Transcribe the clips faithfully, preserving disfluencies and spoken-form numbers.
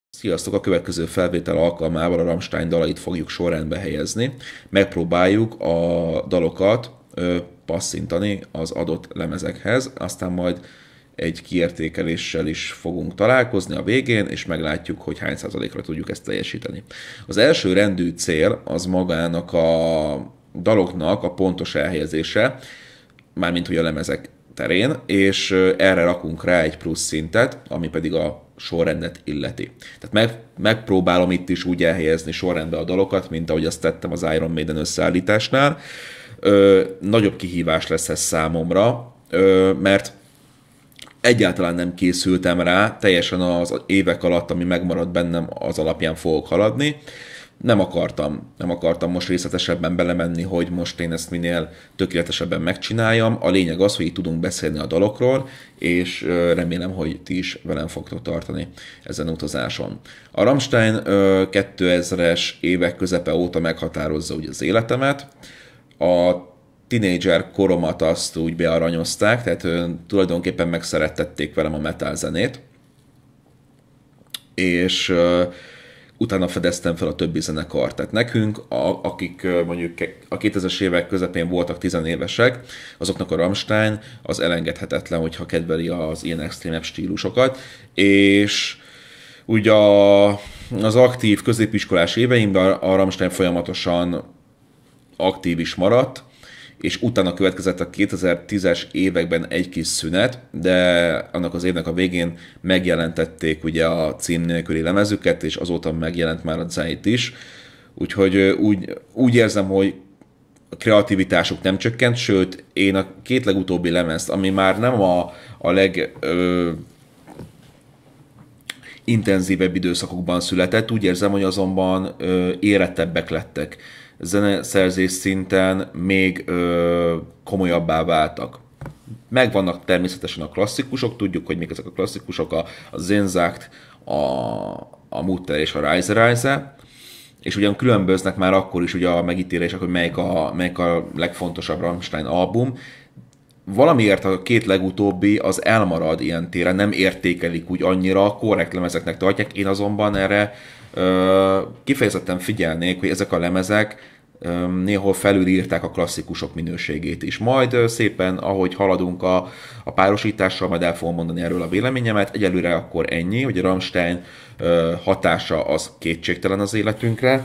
Sziasztok! A következő felvétel alkalmával a Rammstein dalait fogjuk sorrendbe helyezni. Megpróbáljuk a dalokat ö, passzintani az adott lemezekhez, aztán majd egy kiértékeléssel is fogunk találkozni a végén, és meglátjuk, hogy hány százalékra tudjuk ezt teljesíteni. Az első rendű cél az magának a daloknak a pontos elhelyezése, mármint hogy a lemezek terén, és erre rakunk rá egy plusz szintet, ami pedig a sorrendet illeti. Tehát meg, megpróbálom itt is úgy elhelyezni sorrendbe a dalokat, mint ahogy azt tettem az Iron Maiden összeállításnál. Ö, nagyobb kihívás lesz ez számomra, ö, mert egyáltalán nem készültem rá, teljesen az évek alatt, ami megmaradt bennem, az alapján fogok haladni. Nem akartam, nem akartam most részletesebben belemenni, hogy most én ezt minél tökéletesebben megcsináljam. A lényeg az, hogy itt tudunk beszélni a dalokról, és remélem, hogy ti is velem fogtok tartani ezen utazáson. A Rammstein kétezres évek közepe óta meghatározza ugye az életemet. A tínédzser koromat azt úgy bearanyozták, tehát tulajdonképpen megszerettették velem a metal zenét, és utána fedeztem fel a többi zenekart. Tehát nekünk, a, akik mondjuk a kétezres évek közepén voltak tizenévesek, azoknak a Rammstein az elengedhetetlen, hogyha kedveli az ilyen extrémebb stílusokat, és ugye a, az aktív középiskolás éveimben a Rammstein folyamatosan aktív is maradt, és utána következett a kétezer-tízes években egy kis szünet, de annak az évnek a végén megjelentették ugye a cím nélküli lemezüket, és azóta megjelent már a Zeit is. Úgyhogy úgy, úgy érzem, hogy a kreativitásuk nem csökkent, sőt, én a két legutóbbi lemezt, ami már nem a, a leg... Ö, intenzívebb időszakokban született, úgy érzem, hogy azonban ö, érettebbek lettek. Zeneszerzés szinten még ö, komolyabbá váltak. Megvannak természetesen a klasszikusok, tudjuk, hogy mik ezek a klasszikusok, a, a Sehnsucht, a, a Mutter és a Reise Reise, és ugyan különböznek már akkor is ugye a megítélések, hogy melyik a, melyik a legfontosabb Rammstein album. Valamiért a két legutóbbi az elmarad ilyen téren, nem értékelik úgy annyira, korrekt lemezeknek tartják, én azonban erre ö, kifejezetten figyelnék, hogy ezek a lemezek ö, néhol felülírták a klasszikusok minőségét is. Majd ö, szépen, ahogy haladunk a, a párosítással, majd el fogom mondani erről a véleményemet, egyelőre akkor ennyi, hogy a Rammstein ö, hatása az kétségtelen az életünkre,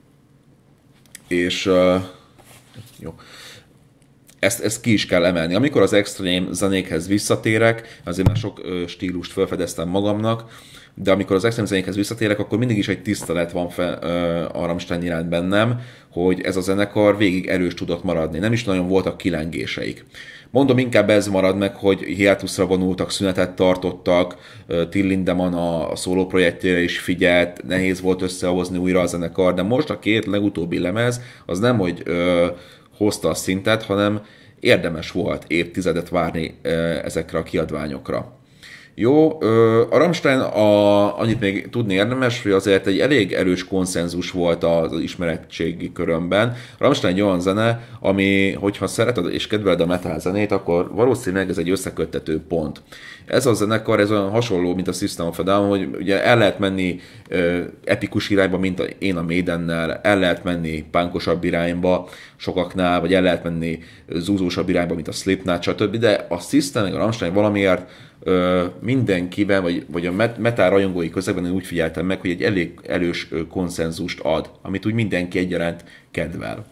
és ö, jó. Ezt, ezt ki is kell emelni. Amikor az extrém zenékhez visszatérek, azért már sok ö, stílust felfedeztem magamnak, de amikor az extrém zenékhez visszatérek, akkor mindig is egy tisztelet van fel, ö, a Rammstein iránt bennem, hogy ez a zenekar végig erős tudott maradni. Nem is nagyon voltak kilengéseik. Mondom, inkább ez marad meg, hogy hiátuszra vonultak, szünetet tartottak, Till Lindemann a, a szóló projektjére is figyelt, nehéz volt összehozni újra a zenekar, de most a két legutóbbi lemez az nem, hogy ö, hozta a szintet, hanem érdemes volt évtizedet várni ezekre a kiadványokra. Jó, a Rammstein, a, annyit még tudni érdemes, hogy azért egy elég erős konszenzus volt az ismeretségi körömben. A Rammstein egy olyan zene, ami, hogyha szereted és kedveled a metal zenét, akkor valószínűleg ez egy összeköttető pont. Ez a zenekar, ez olyan hasonló, mint a System of a Down, hogy ugye el lehet menni ö, epikus irányba, mint a, én a Maidennel, el lehet menni punkosabb irányba sokaknál, vagy el lehet menni zúzósabb irányba, mint a Slipknot, stb. De a System, meg a Rammstein valamiért ö, mindenkiben, vagy, vagy a metal rajongói közegben én úgy figyeltem meg, hogy egy elég erős konszenzust ad, amit úgy mindenki egyaránt kedvel.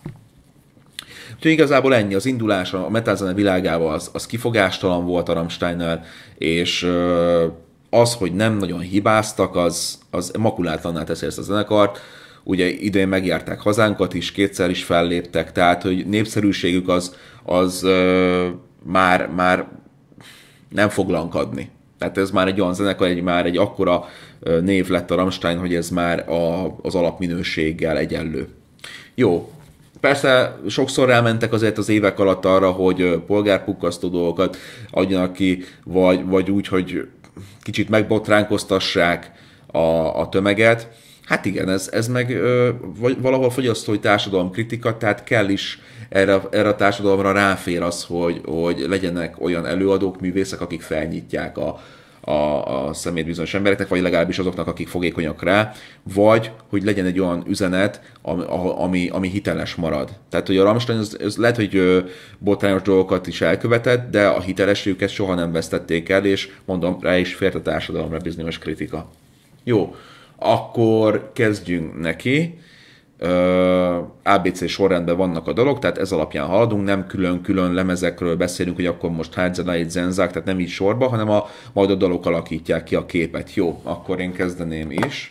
Úgyhogy igazából ennyi, az indulás a metalzene világában az, az kifogástalan volt a Rammsteinnel, és az, hogy nem nagyon hibáztak, az, az makulátlanná teszi ezt a zenekart. Ugye idén megjárták hazánkat is, kétszer is felléptek, tehát hogy népszerűségük az, az ö, már, már nem fog lankadni. Tehát ez már egy olyan zenekar, egy, már egy akkora név lett a Rammstein, hogy ez már a, az alapminőséggel egyenlő. Jó. Persze sokszor elmentek azért az évek alatt arra, hogy polgárpukkasztó dolgokat adjanak ki, vagy, vagy úgy, hogy kicsit megbotránkoztassák a, a tömeget. Hát igen, ez, ez meg ö, valahol fogyasztói társadalom kritika, tehát kell is erre, erre a társadalomra ráfér az, hogy, hogy legyenek olyan előadók, művészek, akik felnyitják a, a, a szemét bizonyos embereknek, vagy legalábbis azoknak, akik fogékonyak rá, vagy hogy legyen egy olyan üzenet, ami, ami, ami hiteles marad. Tehát, hogy a Rammstein, ez, ez lehet, hogy botrányos dolgokat is elkövetett, de a hitelességüket soha nem vesztették el, és mondom, rá is fért a társadalomra bizonyos kritika. Jó, akkor kezdjünk neki. á bé cé sorrendben vannak a dolog, tehát ez alapján haladunk, nem külön-külön lemezekről beszélünk, hogy akkor most Hardzelait, Zenzák, tehát nem így sorba, hanem a, majd a dalok alakítják ki a képet. Jó, akkor én kezdeném is.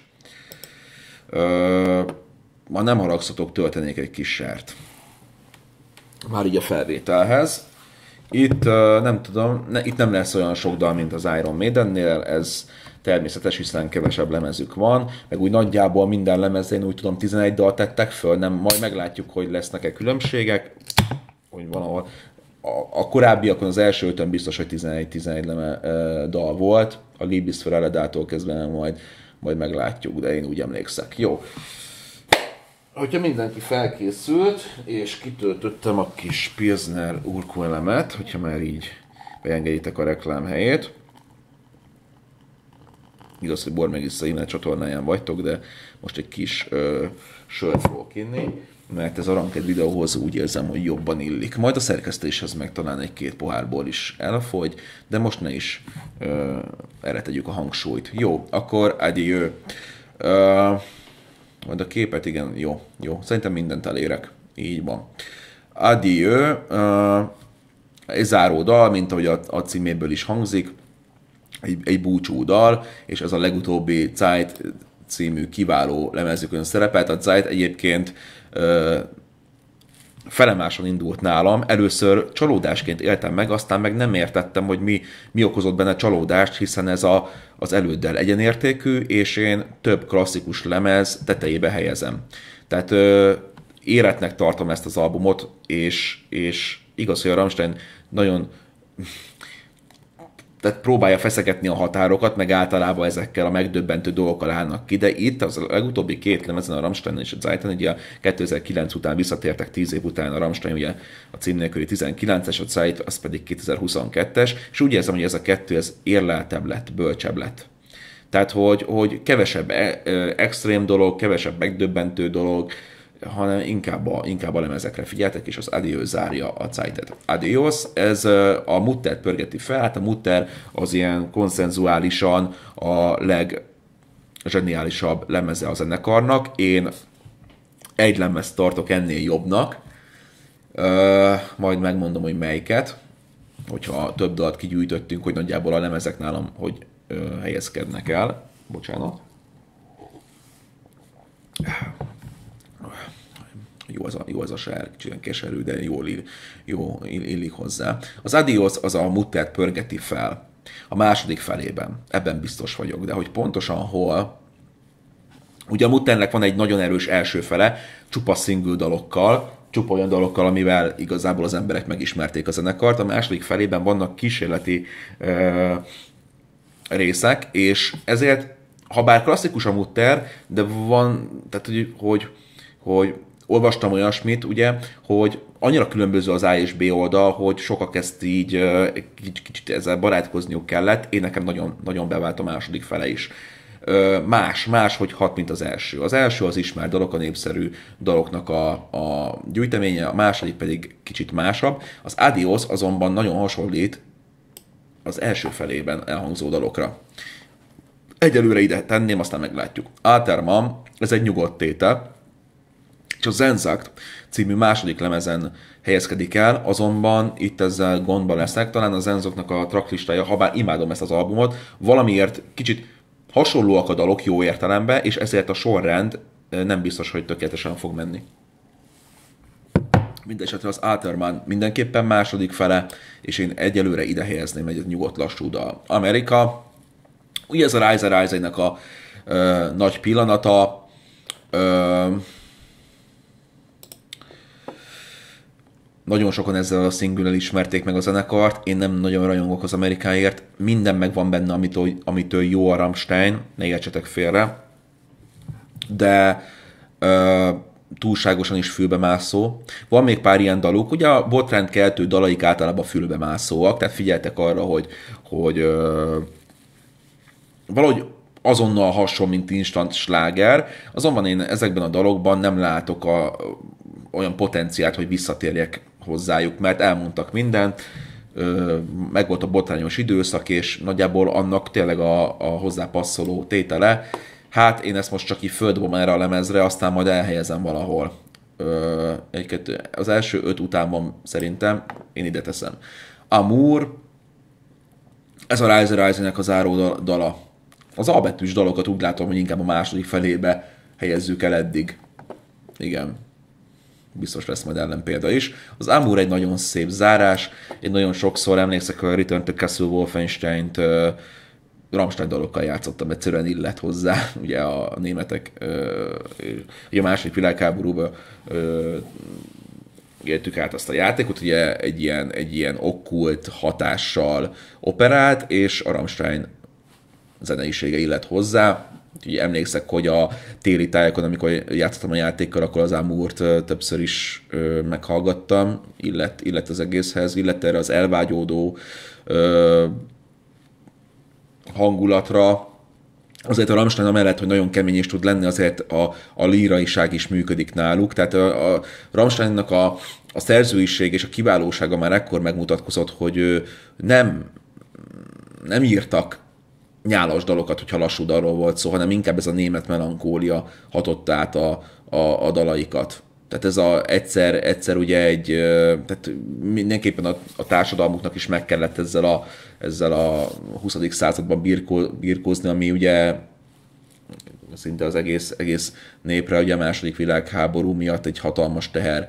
Ma nem haragszatok, töltenék egy kis sert. Már így a felvételhez. Itt nem tudom, ne, itt nem lesz olyan sok dal, mint az Iron Maidennél, ez természetes, hiszen kevesebb lemezük van, meg úgy nagyjából minden lemezén úgy tudom tizenegy dal tettek föl, nem, majd meglátjuk, hogy lesznek-e különbségek, hogy valahol a, a korábbiakon az első ötön biztos, hogy tizenegy-tizenegy leme, e, dal volt, a Liebes für alle dától kezdve majd, majd meglátjuk, de én úgy emlékszek. Jó. Hogyha mindenki felkészült, és kitöltöttem a kis Pilsner urkóelemet, hogyha már így beengedjétek a reklámhelyét. Igaz, hogy Bormegissza e-mail csatornáján vagytok, de most egy kis ö, sört fogok inni, mert ez a Ranked videóhoz úgy érzem, hogy jobban illik. Majd a szerkesztéshez meg talán egy-két pohárból is elfogy, de most ne is ö, erre tegyük a hangsúlyt. Jó, akkor adieu. Ö, majd a képet, igen, jó, jó. Szerintem mindent elérek. Így van. Adieu. Ö, egy záró dal, mint ahogy a, a címéből is hangzik. Egy, egy búcsú dal, és ez a legutóbbi Zeit című kiváló lemezükön szerepelt. A Zeit egyébként ö, felemáson indult nálam. Először csalódásként éltem meg, aztán meg nem értettem, hogy mi, mi okozott benne csalódást, hiszen ez a, az előddel egyenértékű, és én több klasszikus lemez tetejébe helyezem. Tehát ö, életnek tartom ezt az albumot, és, és igaz, hogy a Rammstein nagyon tehát próbálja feszegetni a határokat, meg általában ezekkel a megdöbbentő dolgokkal állnak ki, de itt az a legutóbbi két lemezen, a Rammstein és a Zeiten, ugye a kétezer-kilenc után visszatértek, tíz év után a Rammstein, ugye a cím nélküli tizenkilences, a Zeit, az pedig kétezer-huszonkettes, és úgy érzem, hogy ez a kettő, ez érleltebb lett, bölcsebb lett. Tehát, hogy, hogy kevesebb e- extrém dolog, kevesebb megdöbbentő dolog, hanem inkább a, inkább a lemezekre figyeltek, és az Adieu zárja a Zeitet. Adios, ez a Mutter pörgeti fel, hát a Mutter az ilyen konszenzuálisan a legzseniálisabb lemeze a zenekarnak. Én egy lemezt tartok ennél jobbnak, uh, majd megmondom, hogy melyiket, hogyha több dalt kigyűjtöttünk, hogy nagyjából a lemezek nálam hogy uh, helyezkednek el. Bocsánat. Jó az a, jó az a sár, kicsit keserű, de jól ill, jó, illik hozzá. Az Adios az a Muttert pörgeti fel. A második felében. Ebben biztos vagyok, de hogy pontosan hol. Ugye a Mutternek van egy nagyon erős első fele, csupa single dalokkal, csupa olyan dalokkal, amivel igazából az emberek megismerték a zenekart. A második felében vannak kísérleti ö, részek, és ezért, ha bár klasszikus a Mutter, de van, tehát hogy, hogy, hogy olvastam olyasmit, ugye, hogy annyira különböző az A és B oldal, hogy sokak ezt így kicsit, kicsit ezzel barátkozniuk kellett. Én nekem nagyon, nagyon bevált a második fele is. Más, más, hogy hat, mint az első. Az első az ismert dalok, a népszerű daloknak a, a gyűjteménye, a második pedig kicsit másabb. Az Adios azonban nagyon hasonlít az első felében elhangzó dalokra. Egyelőre ide tenném, aztán meglátjuk. Alterman, ez egy nyugodt tétel, és a Zenzakt című második lemezen helyezkedik el, azonban itt ezzel gondba leszek, talán a Zenzoknak a tracklistája, ha bár imádom ezt az albumot, valamiért kicsit hasonlóak a dalok jó értelemben, és ezért a sorrend nem biztos, hogy tökéletesen fog menni. Mindenesetre az Alterman mindenképpen második fele, és én egyelőre ide helyezném egy nyugodt lassú dal. Amerika, ugye ez a Rise Rise-nek a ö, nagy pillanata, ö, nagyon sokan ezzel a single-el ismerték meg a zenekart, én nem nagyon rajongok az Amerikáért, minden megvan benne, amitől, amitől jó a Rammstein, ne értsetek félre, de ö, túlságosan is fülbemászó. Van még pár ilyen daluk, ugye a botrányt keltő dalaik általában fülbemászóak, tehát figyeltek arra, hogy, hogy ö, valahogy azonnal hason, mint instant sláger, azonban én ezekben a dalokban nem látok a, olyan potenciált, hogy visszatérjek hozzájuk, mert elmondtak mindent, meg volt a botrányos időszak, és nagyjából annak tényleg a, a hozzá passzoló tétele. Hát én ezt most csak így földbom erre a lemezre, aztán majd elhelyezem valahol. Egy, az első öt után van szerintem, én ide teszem. Amour, ez a Rise Rise-nek a záró dala. Az albetűs dalokat úgy látom, hogy inkább a második felébe helyezzük el eddig. Igen. Biztos lesz majd ellenpélda is. Az Amour egy nagyon szép zárás. Én nagyon sokszor emlékszek, hogy a Return to Castle Wolfenstein-t uh, Rammstein dalokkal játszottam, egyszerűen illet hozzá. Ugye a németek uh, ugye a második világháborúban uh, éltük át azt a játékot, ugye egy ilyen, egy ilyen okkult hatással operált, és a Rammstein zeneisége illet hozzá. Úgyhogy emlékszek, hogy a téli tájakon, amikor játszottam a játékkal, akkor az Amourt többször is ö, meghallgattam, illet, illet az egészhez, illet erre az elvágyódó ö, hangulatra. Azért a Rammstein amellett, hogy nagyon kemény is tud lenni, azért a, a líraiság is működik náluk. Tehát a, a Rammsteinnak a, a szerzőiség és a kiválósága már ekkor megmutatkozott, hogy ő nem, nem írtak nyálas dalokat, hogyha lassú dalról volt szó, hanem inkább ez a német melankólia hatott át a, a, a dalaikat. Tehát ez a, egyszer, egyszer ugye egy, tehát mindenképpen a, a társadalmuknak is meg kellett ezzel a, ezzel a huszadik században birkó, birkózni, ami ugye szinte az egész, egész népre ugye a második világháború miatt egy hatalmas teher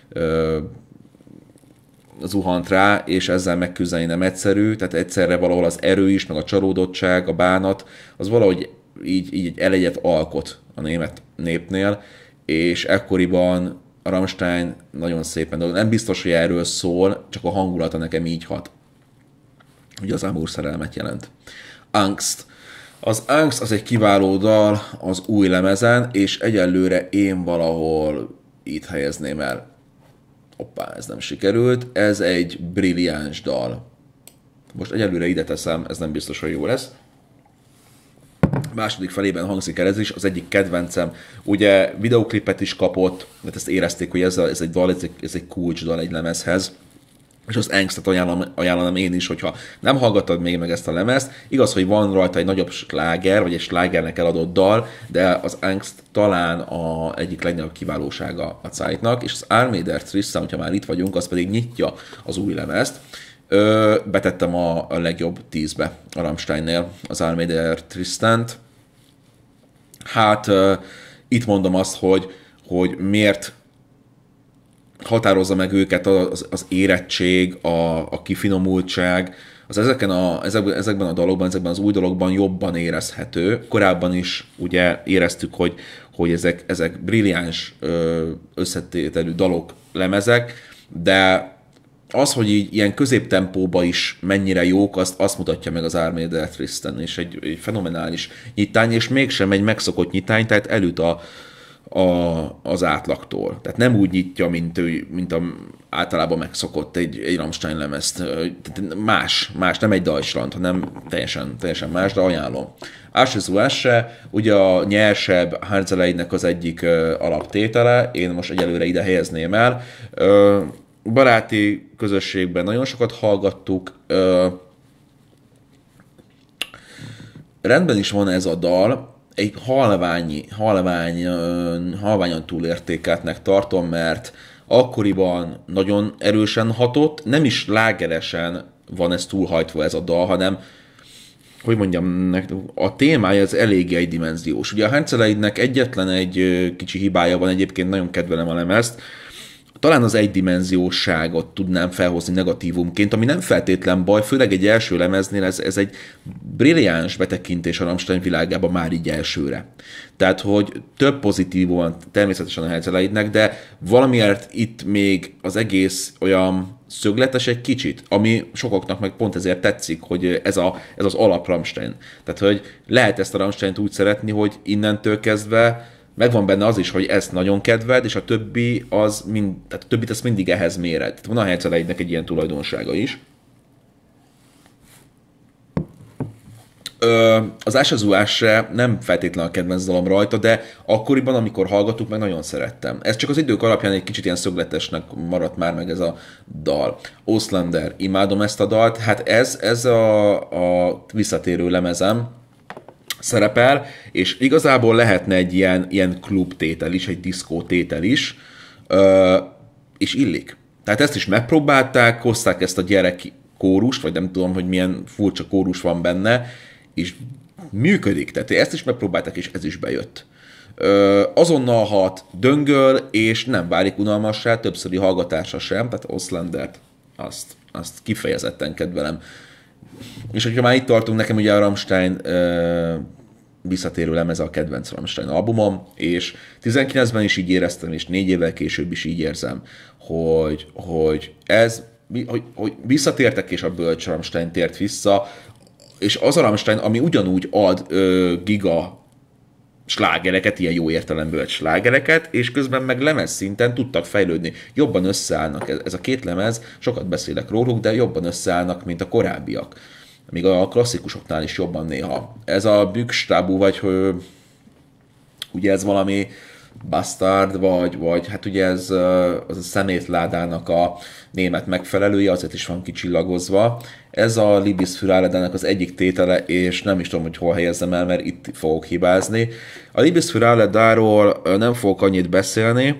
zuhant rá, és ezzel megküzdeni nem egyszerű, tehát egyszerre valahol az erő is, meg a csalódottság, a bánat, az valahogy így, így elegyet alkot a német népnél, és ekkoriban a Rammstein nagyon szépen, de nem biztos, hogy erről szól, csak a hangulata nekem így hat. Ugye az Amour szerelmet jelent. Angst. Az Angst az egy kiváló dal az új lemezen, és egyelőre én valahol itt helyezném el. Hoppá, ez nem sikerült. Ez egy brilliáns dal. Most egyelőre ide teszem, ez nem biztos, hogy jó lesz. A második felében hangzik el ez is, az egyik kedvencem. Ugye videoklipet is kapott, mert ezt érezték, hogy ez, a, ez egy dal, ez egy, ez egy kulcs dal egy lemezhez. És az Angstet ajánlom, ajánlom én is, hogyha nem hallgattad még meg ezt a lemezt. Igaz, hogy van rajta egy nagyobb sláger, vagy egy slágernek eladott dal, de az Angst talán a egyik legnagyobb kiválósága a Zeitnak, és az Armee der Tristan, hogyha már itt vagyunk, az pedig nyitja az új lemezt. Ö, betettem a, a legjobb tízbe a Rammsteinnél az Armee der Tristant. Hát ö, itt mondom azt, hogy, hogy miért határozza meg őket az, az érettség, a, a kifinomultság, az ezeken a, ezekben, ezekben a dalokban, ezekben az új dalokban jobban érezhető. Korábban is ugye éreztük, hogy, hogy ezek, ezek brilliáns összetételű dalok, lemezek, de az, hogy így ilyen középtempóba is mennyire jók, azt, azt mutatja meg az Armee der Tristan, és egy, egy fenomenális nyitány, és mégsem egy megszokott nyitány, tehát elüt a A, az átlagtól. Tehát nem úgy nyitja, mint, ő, mint a, általában megszokott egy, egy Rammstein lemezt. Tehát más, más, nem egy Deutschland, hanem teljesen, teljesen más, de ajánlom. Asche zu Asche, ugye a nyersebb Herzeleidnek az egyik uh, alaptétele, én most egyelőre ide helyezném el. Uh, baráti közösségben nagyon sokat hallgattuk. Uh, rendben is van ez a dal, egy halvány, halvány, halványan túlértékeltnek tartom, mert akkoriban nagyon erősen hatott, nem is lágeresen van ez túlhajtva ez a dal, hanem, hogy mondjam, a témája ez eléggé egydimenziós. Ugye a Herzeleidnek egyetlen egy kicsi hibája van, egyébként nagyon kedvelem a lemezt, talán az egydimenzióságot tudnám felhozni negatívumként, ami nem feltétlen baj, főleg egy első lemeznél ez, ez egy brilliáns betekintés a Rammstein világában már így elsőre. Tehát, hogy több pozitívum van természetesen a Herzeleidnek, de valamiért itt még az egész olyan szögletes egy kicsit, ami sokaknak meg pont ezért tetszik, hogy ez, a, ez az alap Rammstein. Tehát, hogy lehet ezt a Rammsteint úgy szeretni, hogy innentől kezdve megvan benne az is, hogy ezt nagyon kedved, és a többi az mind, tehát a többit ezt mindig ehhez méred. Tehát van a Herzeleidnek egy ilyen tulajdonsága is. Ö, az Ásazuás se nem feltétlenül a kedvenc dalom rajta, de akkoriban, amikor hallgattuk, meg nagyon szerettem. Ez csak az idők alapján egy kicsit ilyen szögletesnek maradt már meg ez a dal. Oslander, imádom ezt a dalt, hát ez, ez a, a visszatérő lemezem szerepel, és igazából lehetne egy ilyen, ilyen klub tétel is, egy diszkó tétel is, ö, és illik. Tehát ezt is megpróbálták, hozták ezt a gyerek kórust, vagy nem tudom, hogy milyen furcsa kórus van benne, és működik. Tehát ezt is megpróbálták, és ez is bejött. Ö, azonnal hat, döngöl, és nem válik unalmassá, többszöri hallgatása sem, tehát Oslandert, azt, azt kifejezetten kedvelem. És hogyha már itt tartunk, nekem ugye a Rammstein ö, visszatérő lemeze a kedvenc Rammstein albumom, és tizenkilencben is így éreztem, és négy évvel később is így érzem, hogy, hogy ez, hogy, hogy visszatértek, és a bölcs Rammstein tért vissza, és az a Rammstein, ami ugyanúgy ad ö, giga slágereket, ilyen jó értelemből slágereket, és közben meg lemez szinten tudtak fejlődni. Jobban összeállnak. Ez a két lemez, sokat beszélek róluk, de jobban összeállnak, mint a korábbiak. Még a klasszikusoknál is jobban néha. Ez a Bükstábú, vagy hogy ugye ez valami Bastard, vagy, vagy hát ugye ez az a szemétládának a német megfelelője, azért is van kicsillagozva. Ez a Liebes für alle Dának az egyik tétele, és nem is tudom, hogy hol helyezzem el, mert itt fogok hibázni. A Liebes für alle Dáról nem fogok annyit beszélni.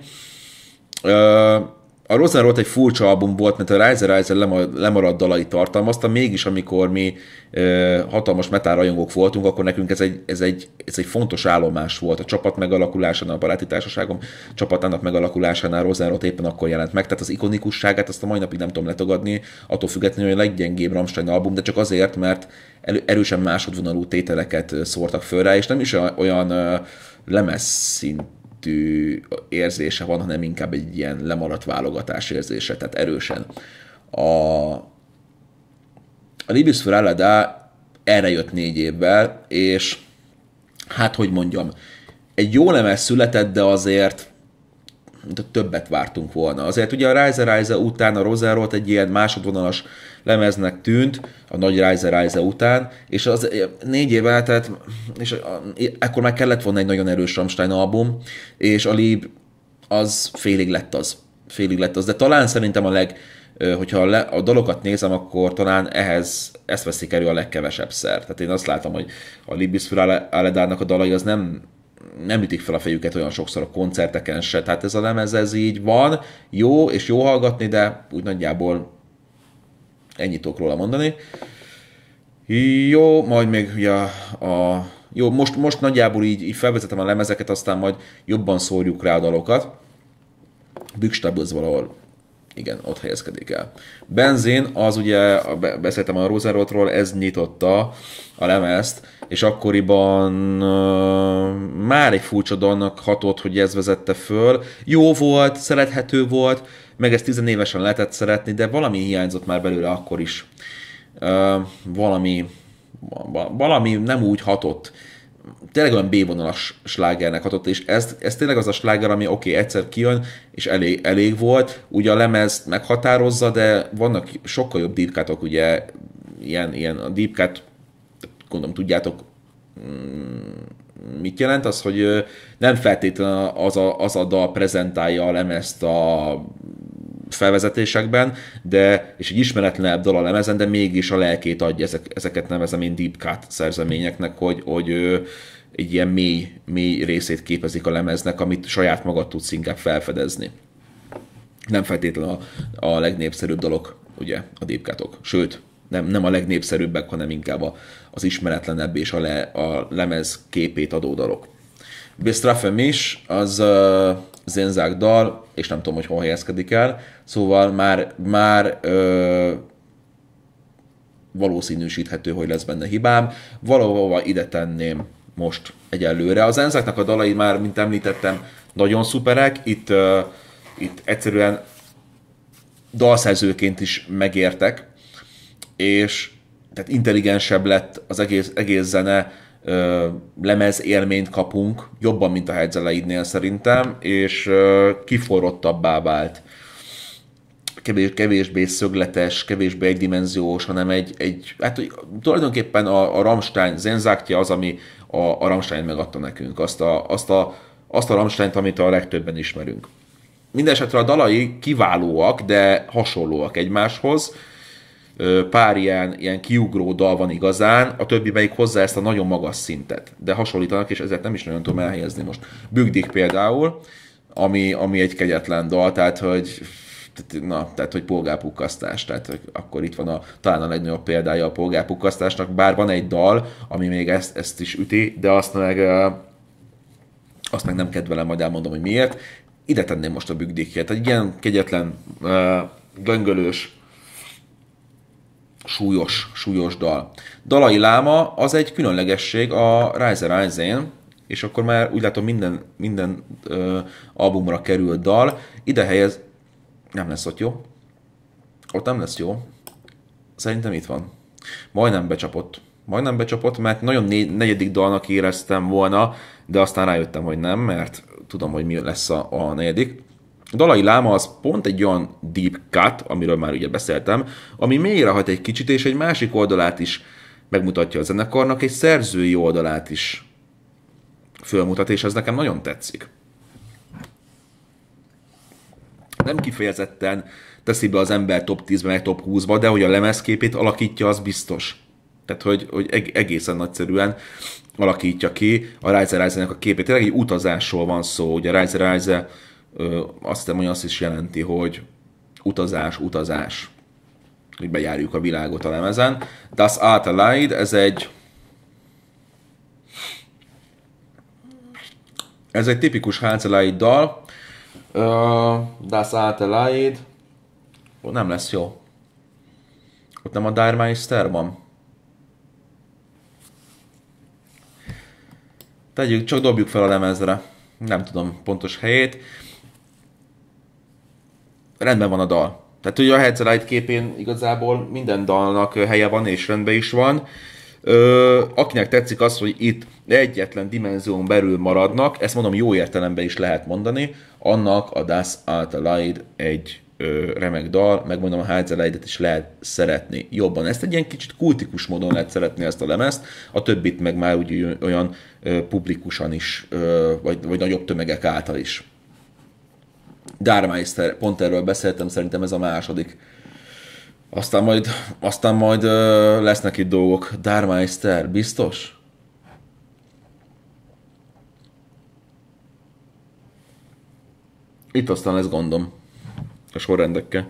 A Rosenrot egy furcsa album volt, mert a Rise Rise lemaradt dalai tartalmazta, mégis amikor mi e, hatalmas metal rajongók voltunk, akkor nekünk ez egy, ez, egy, ez egy fontos állomás volt. A csapat megalakulásánál, a baráti társaságom csapatának megalakulásánál Rosenrot éppen akkor jelent meg, tehát az ikonikusságát azt a mai napig nem tudom letagadni, attól függetlenül, hogy a leggyengébb Rammstein album, de csak azért, mert erősen másodvonalú tételeket szórtak föl rá, és nem is olyan uh, lemez szint érzése van, hanem inkább egy ilyen lemaradt válogatás érzése, tehát erősen. A, a Liebes für alle da erre jött négy évvel, és hát, hogy mondjam, egy jó lemez született, de azért többet vártunk volna. Azért ugye a Rise Rise után a Rosenrot egy ilyen másodvonalas lemeznek tűnt, a nagy Rise Rise után, és az négy év eltelt, és ekkor már kellett volna egy nagyon erős Rammstein album, és a Lieb az félig lett az. Félig lett az, de talán szerintem a leg, hogyha a, le, a dalokat nézem, akkor talán ehhez ezt veszik elő a legkevesebb szer. Tehát én azt látom, hogy a Liebes für alle Dának a dalai az nem nem ütik fel a fejüket olyan sokszor a koncerteken se, tehát ez a lemez ez így van, jó, és jó hallgatni, de úgy nagyjából ennyit tudok róla mondani. Jó, majd még ugye a, a jó, most, most nagyjából így, így felvezetem a lemezeket, aztán majd jobban szórjuk rá a dalokat. Bükstábú az valahol, igen, ott helyezkedik el. Benzin, az ugye, beszéltem a Rosenrotról, ez nyitotta a lemezt, és akkoriban uh, már egy furcsa dalnak hatott, hogy ez vezette föl. Jó volt, szerethető volt, meg ezt tizenévesen lehetett szeretni, de valami hiányzott már belőle akkor is. Uh, valami, valami nem úgy hatott. Tényleg olyan B-vonalas slágernek hatott, és ez, ez tényleg az a sláger, ami oké, okay, egyszer kijön, és elég, elég volt. Ugye a lemez meghatározza, de vannak sokkal jobb deep cutok, ugye ilyen, ilyen a deep cut, gondolom tudjátok, mit jelent az, hogy nem feltétlenül az a, az a dal prezentálja a lemezt a felvezetésekben, de, és egy ismeretlenebb dal a lemezen, de mégis a lelkét adja, ezek, ezeket nevezem én deep cut szerzeményeknek, hogy, hogy egy ilyen mély, mély részét képezik a lemeznek, amit saját magad tudsz inkább felfedezni. Nem feltétlenül a, a legnépszerűbb dolog, ugye, a deep cutok. Sőt, nem, nem a legnépszerűbbek, hanem inkább a, az ismeretlenebb és a, le, a lemez képét adó dalok. Bestrafe mich, az uh, Zenzák dal, és nem tudom, hogy hol helyezkedik el, szóval már, már uh, valószínűsíthető, hogy lesz benne hibám. Valahova ide tenném most egyelőre. Az Zenzáknak a dalai már, mint említettem, nagyon szuperek. Itt, uh, itt egyszerűen dalszerzőként is megértek, és tehát intelligensebb lett az egész, egész zene, uh, lemez élményt kapunk, jobban, mint a Hegyzeleidnél szerintem, és uh, kiforrottabbá vált. kevés, kevésbé szögletes, kevésbé egydimenziós, hanem egy, egy hát tulajdonképpen a, a Rammstein zenzáktja az, ami a, a Rammstein megadta nekünk. Azt a, azt, a, azt a Rammsteint, amit a legtöbben ismerünk. Mindenesetre a dalai kiválóak, de hasonlóak egymáshoz. Pár ilyen, ilyen kiugró dal van igazán, a többi melyik hozzá ezt a nagyon magas szintet. De hasonlítanak, és ezért nem is nagyon tudom elhelyezni most. Bükdik például, ami, ami egy kegyetlen dal, tehát hogy na, tehát, hogy polgárpukkasztás, tehát hogy akkor itt van a, talán a legnagyobb példája a polgárpukkasztásnak, bár van egy dal, ami még ezt, ezt is üti, de azt meg, azt meg nem kedvelem, majd elmondom, hogy miért. Ide tenném most a Bükdikket, egy ilyen kegyetlen, göngölős, súlyos, súlyos dal. Dalai Láma az egy különlegesség a Rise Rise-én, és akkor már úgy látom minden, minden ö, albumra került dal. Ide helyez... Nem lesz ott jó. Ott nem lesz jó. Szerintem itt van. Majdnem becsapott. Majdnem becsapott, mert nagyon né- negyedik dalnak éreztem volna, de aztán rájöttem, hogy nem, mert tudom, hogy mi lesz a, a negyedik. A Dalai Láma az pont egy olyan deep cut, amiről már ugye beszéltem, ami mélyrehat egy kicsit, és egy másik oldalát is megmutatja a zenekarnak, egy szerzői oldalát is fölmutat, és ez nekem nagyon tetszik. Nem kifejezetten teszi be az ember top tízbe, meg top húszba, de hogy a lemezképét alakítja, az biztos. Tehát, hogy, hogy egészen nagyszerűen alakítja ki a Rise Rise-nek a képét. Tényleg egy utazásról van szó. Ugye a Rise Rise azt hiszem, hogy azt is jelenti, hogy utazás, utazás. Hogy bejárjuk a világot a lemezen. Das alte Lied, ez egy ez egy tipikus Hanselite dal. Uh, Das alte Lied. Ó, nem lesz jó. Ott nem a Der Meister van. Tegyük, csak dobjuk fel a lemezre. Nem tudom pontos helyét. Rendben van a dal. Tehát ugye a Hanselite képén igazából minden dalnak helye van és rendben is van. Ö, akinek tetszik az, hogy itt egyetlen dimenzión belül maradnak, ezt mondom jó értelemben is lehet mondani, annak a Das alte Lied egy ö, remek dal, megmondom a Hanselite-et is lehet szeretni jobban. Ezt egy ilyen kicsit kultikus módon lehet szeretni ezt a lemezt, a többit meg már úgy olyan ö, publikusan is, ö, vagy, vagy nagyobb tömegek által is. Der Meister, pont erről beszéltem, szerintem ez a második. Aztán majd, aztán majd ö, lesznek itt dolgok. Der Meister, biztos? Itt aztán lesz gondom. A sorrendekkel.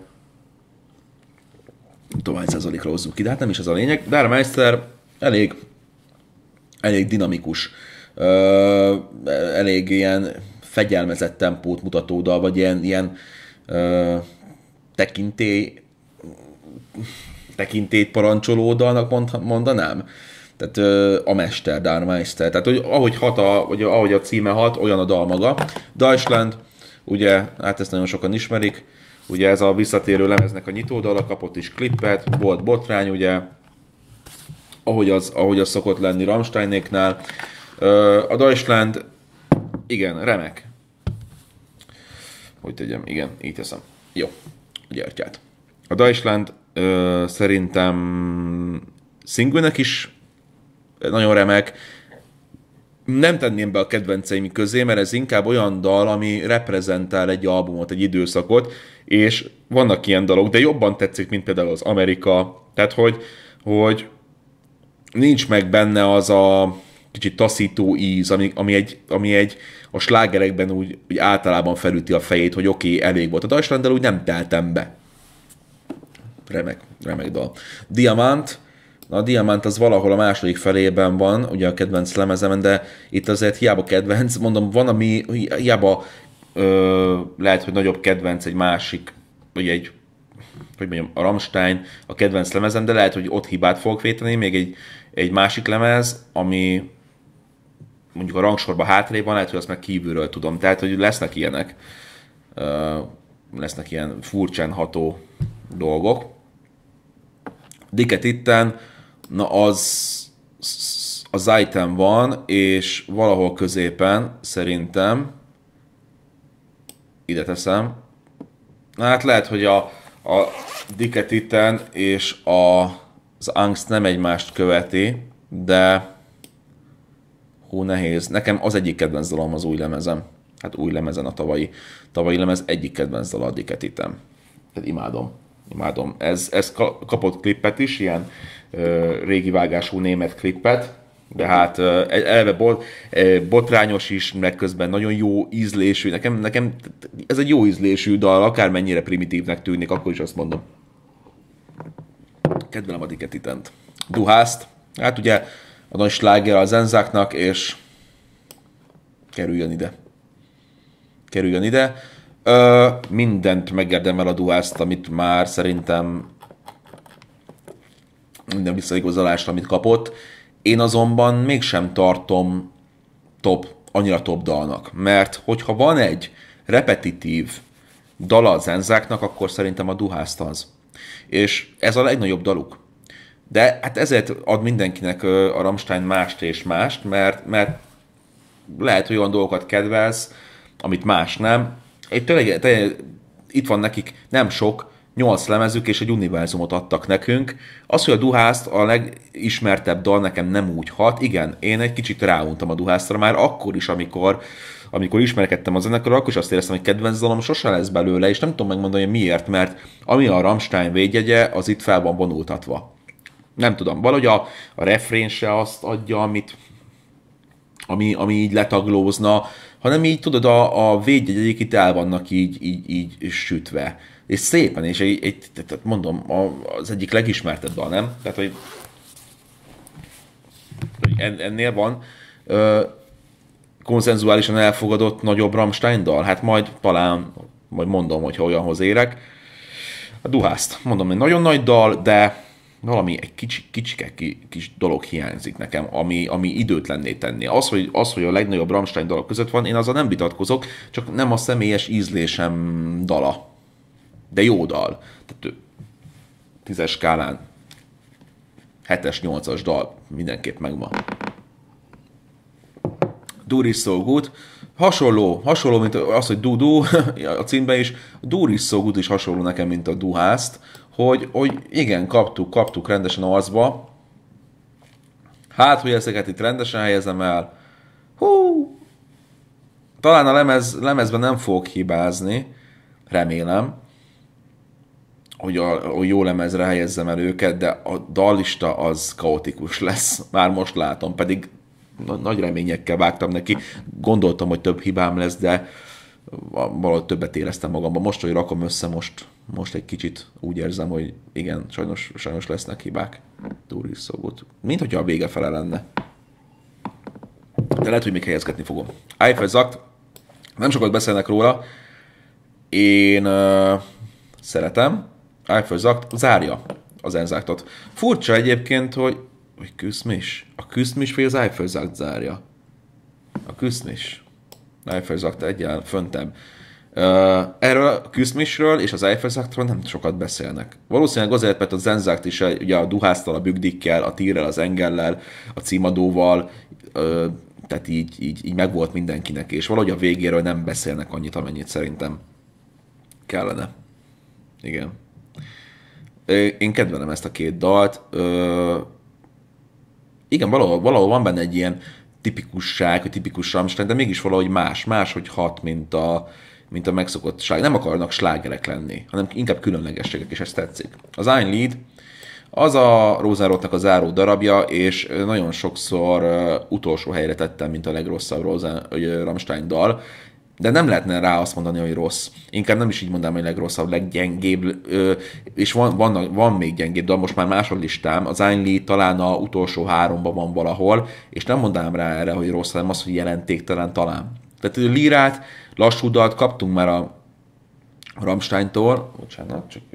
Tovább százalékra hozzuk ki, de hát nem is ez a lényeg. Der Meister elég, elég dinamikus. Ö, elég ilyen fegyelmezett tempót mutató dal, vagy ilyen, ilyen ö, tekintély tekintélyt parancsoló dalnak mondanám. Tehát ö, a mester, Der Meister. Tehát hogy ahogy, hat a, vagy ahogy a címe hat, olyan a dal maga. Deutschland, ugye, hát ezt nagyon sokan ismerik, ugye ez a visszatérő lemeznek a nyitódala, kapott is klippet, volt botrány, ugye, ahogy az, ahogy az szokott lenni Rammsteinéknál. Ö, a Deutschland, igen, remek. Hogy tegyem, igen, így teszem. Jó, gyertyát. A Deutschland ö, szerintem szingőnek is nagyon remek. Nem tenném be a kedvenceim közé, mert ez inkább olyan dal, ami reprezentál egy albumot, egy időszakot, és vannak ilyen dalok, de jobban tetszik, mint például az Amerika. Tehát, hogy, hogy nincs meg benne az a kicsit taszító íz, ami, ami, egy, ami egy a slágerekben úgy, úgy általában felüti a fejét, hogy oké, okay, elég volt. A Deutschlanddal úgy nem teltem be. Remek, remek dal. Diamant. Na, a Diamant az valahol a második felében van, ugye a kedvenc lemezemen, de itt azért hiába kedvenc, mondom, van ami, hiába ö, lehet, hogy nagyobb kedvenc egy másik, vagy egy, hogy mondjam, a Rammstein a kedvenc lemezem, de lehet, hogy ott hibát fogok véteni, még egy, egy másik lemez, ami mondjuk a rangsorban hátrébb van, lehet, hogy azt meg kívülről tudom. Tehát, hogy lesznek ilyenek, ö, lesznek ilyen furcsán ható dolgok. Diket itten, na az az item van, és valahol középen szerintem ide teszem. Na hát lehet, hogy a, A Dicke Titan és a, az Angst nem egymást követi, de hú, nehéz. Nekem az egyik kedvenc dalom az új lemezem. Hát új lemezen a tavalyi, tavalyi lemez egyik kedvenc dal a Dicke Titan. Tehát imádom. Imádom. Ez, ez kapott klippet is, ilyen ö, régi vágású német klippet, de hát ö, eleve bot, ö, botrányos is, meg közben nagyon jó ízlésű. Nekem, nekem ez egy jó ízlésű dal, akármennyire primitívnek tűnik, akkor is azt mondom. Kedvelem a Dicke Titant. Duhászt. Hát ugye a nagy sláger a Zenzáknak, és kerüljön ide. Kerüljön ide. Ö, mindent megérdemel a Duhászt, amit már szerintem minden visszaigazolást, amit kapott. Én azonban mégsem tartom top, annyira top dalnak, mert hogyha van egy repetitív dala a Zenzáknak, akkor szerintem a Duhászt az. És ez a legnagyobb daluk. De hát ezért ad mindenkinek a Rammstein mást és mást, mert, mert lehet, hogy olyan dolgokat kedvelsz, amit más nem. Egy tényleg, tényleg, itt van nekik nem sok, nyolc lemezük és egy univerzumot adtak nekünk. Az, hogy a Duhászt a legismertebb dal nekem nem úgy hat. Igen, én egy kicsit ráuntam a Duhásztra már akkor is, amikor, amikor ismerkedtem a zenekarral, akkor is azt éreztem, hogy kedvenc dalom sosem lesz belőle, és nem tudom megmondani, hogy miért, mert ami a Rammstein védjegye, az itt fel van vonultatva. Nem tudom, valahogy a, a refrén se azt adja, amit, ami, ami így letaglózna, hanem így tudod, a, a védjegyek itt el vannak így, így, így sütve. És szépen, és egy, egy, tehát mondom, az egyik legismertebb dal, nem? Tehát, hogy, hogy ennél van ö, konszenzuálisan elfogadott nagyobb Rammstein dal. Hát majd talán, majd mondom, hogyha olyanhoz érek. A Duhászt, mondom, egy nagyon nagy dal, de valami egy kicsi, kicsike kis dolog hiányzik nekem, ami, ami időtlenné tenni. Az hogy, az, hogy a legnagyobb Rammstein dalok között van, én azzal nem vitatkozok, csak nem a személyes ízlésem dala. De jó dal. Tehát tízes skálán hetes, nyolcas dal mindenképp megvan. Do Is So Good. Hasonló, hasonló, mint az, hogy Do-Do a címben is. Do Is So Good is hasonló nekem, mint a Duhászt, hogy, hogy igen, kaptuk, kaptuk rendesen arcba. Hát, hogy ezeket itt rendesen helyezem el. Hú! Talán a lemez, lemezben nem fogok hibázni, remélem, hogy, a, hogy jó lemezre helyezzem el őket, de a dallista az kaotikus lesz. Már most látom, pedig nagy reményekkel vágtam neki. Gondoltam, hogy több hibám lesz, de valahogy többet éreztem magamban. Most, hogy rakom össze, most, most egy kicsit úgy érzem, hogy igen, sajnos, sajnos lesznek hibák. Túl is szógott. Mint hogyha a vége fele lenne. De lehet, hogy még helyezgetni fogom. Eifelzakt. Nem sokat beszélnek róla. Én uh, szeretem. Eifelzakt zárja az Enzaktot. Furcsa egyébként, hogy hogy Küszmis? A Küszmis vagy az Eifelzakt zárja? A Küszmis. Eifelzakt egyen föntebb. Uh, erről a Küszmisről és az Eifelzaktról nem sokat beszélnek. Valószínűleg azért, mert a Zenzakt is ugye a Duhásztal, a Bügdikkel, a Tírrel, az Engellel, a címadóval, uh, tehát így, így, így megvolt mindenkinek, és valahogy a végéről nem beszélnek annyit, amennyit szerintem kellene. Igen. Én kedvelem ezt a két dalt. Uh, igen, valahol, valahol van benne egy ilyen tipikusság, hogy tipikus Rammstein, de mégis valahogy más, más, hogy hat, mint a, mint a megszokott sláger. Nem akarnak slágerek lenni, hanem inkább különlegességek, és ezt tetszik. Az Ein Lied, az a Rosenrotnak a záró darabja, és nagyon sokszor uh, utolsó helyre tettem, mint a legrosszabb Rosen, uh, Rammstein dal, de nem lehetne rá azt mondani, hogy rossz. Inkább nem is így mondanám, hogy legrosszabb, leggyengébb, és van, van, van még gyengébb dal, most már másodlistám, az Ein Lied talán a utolsó háromban van valahol, és nem mondanám rá erre, hogy rossz, hanem az, hogy jelentéktelen talán. Tehát lírát, lassú dalt kaptunk már a Rammsteintól, bocsánat, csak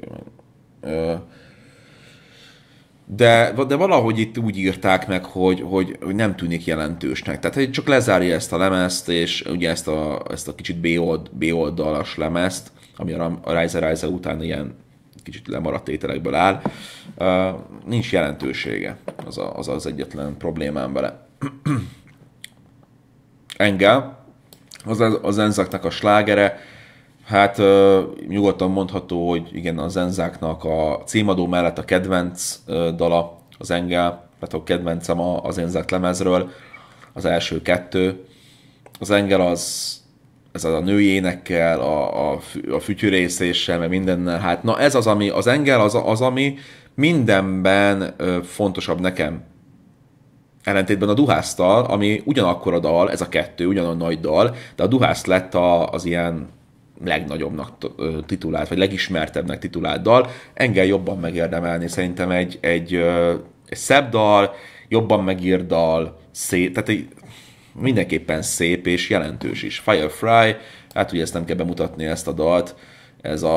De, de valahogy itt úgy írták meg, hogy, hogy, hogy nem tűnik jelentősnek. Tehát hogy csak lezárja ezt a lemezt, és ugye ezt a, ezt a kicsit B-old, B-oldalas lemezt, ami a Rise Rise után ilyen kicsit lemaradt ételekből áll, uh, nincs jelentősége. Az, a, az az egyetlen problémám vele. Engel, az, az Enzaknak a slágere, Hát uh, nyugodtan mondható, hogy igen, a Zenzáknak a címadó mellett a kedvenc uh, dala az Engel, tehát a kedvencem a, az Zenzák lemezről, az első kettő. Az Engel az ez a női énekkel, a, a, a fütyürészéssel, meg mindennel, hát na ez az, ami, az Engel az, az ami mindenben ö, fontosabb nekem. Ellentétben a Duhásztal, ami ugyanakkor a dal, ez a kettő, ugyanolyan nagy dal, de a Duhász lett a, az ilyen legnagyobbnak titulált, vagy legismertebbnek titulált dal. Engel jobban megérdemelni szerintem egy, egy, egy szebb dal, jobban megírt dal, szép, tehát egy, mindenképpen szép és jelentős is. Firefly, hát ugye ezt nem kell bemutatni ezt a dalt, ez a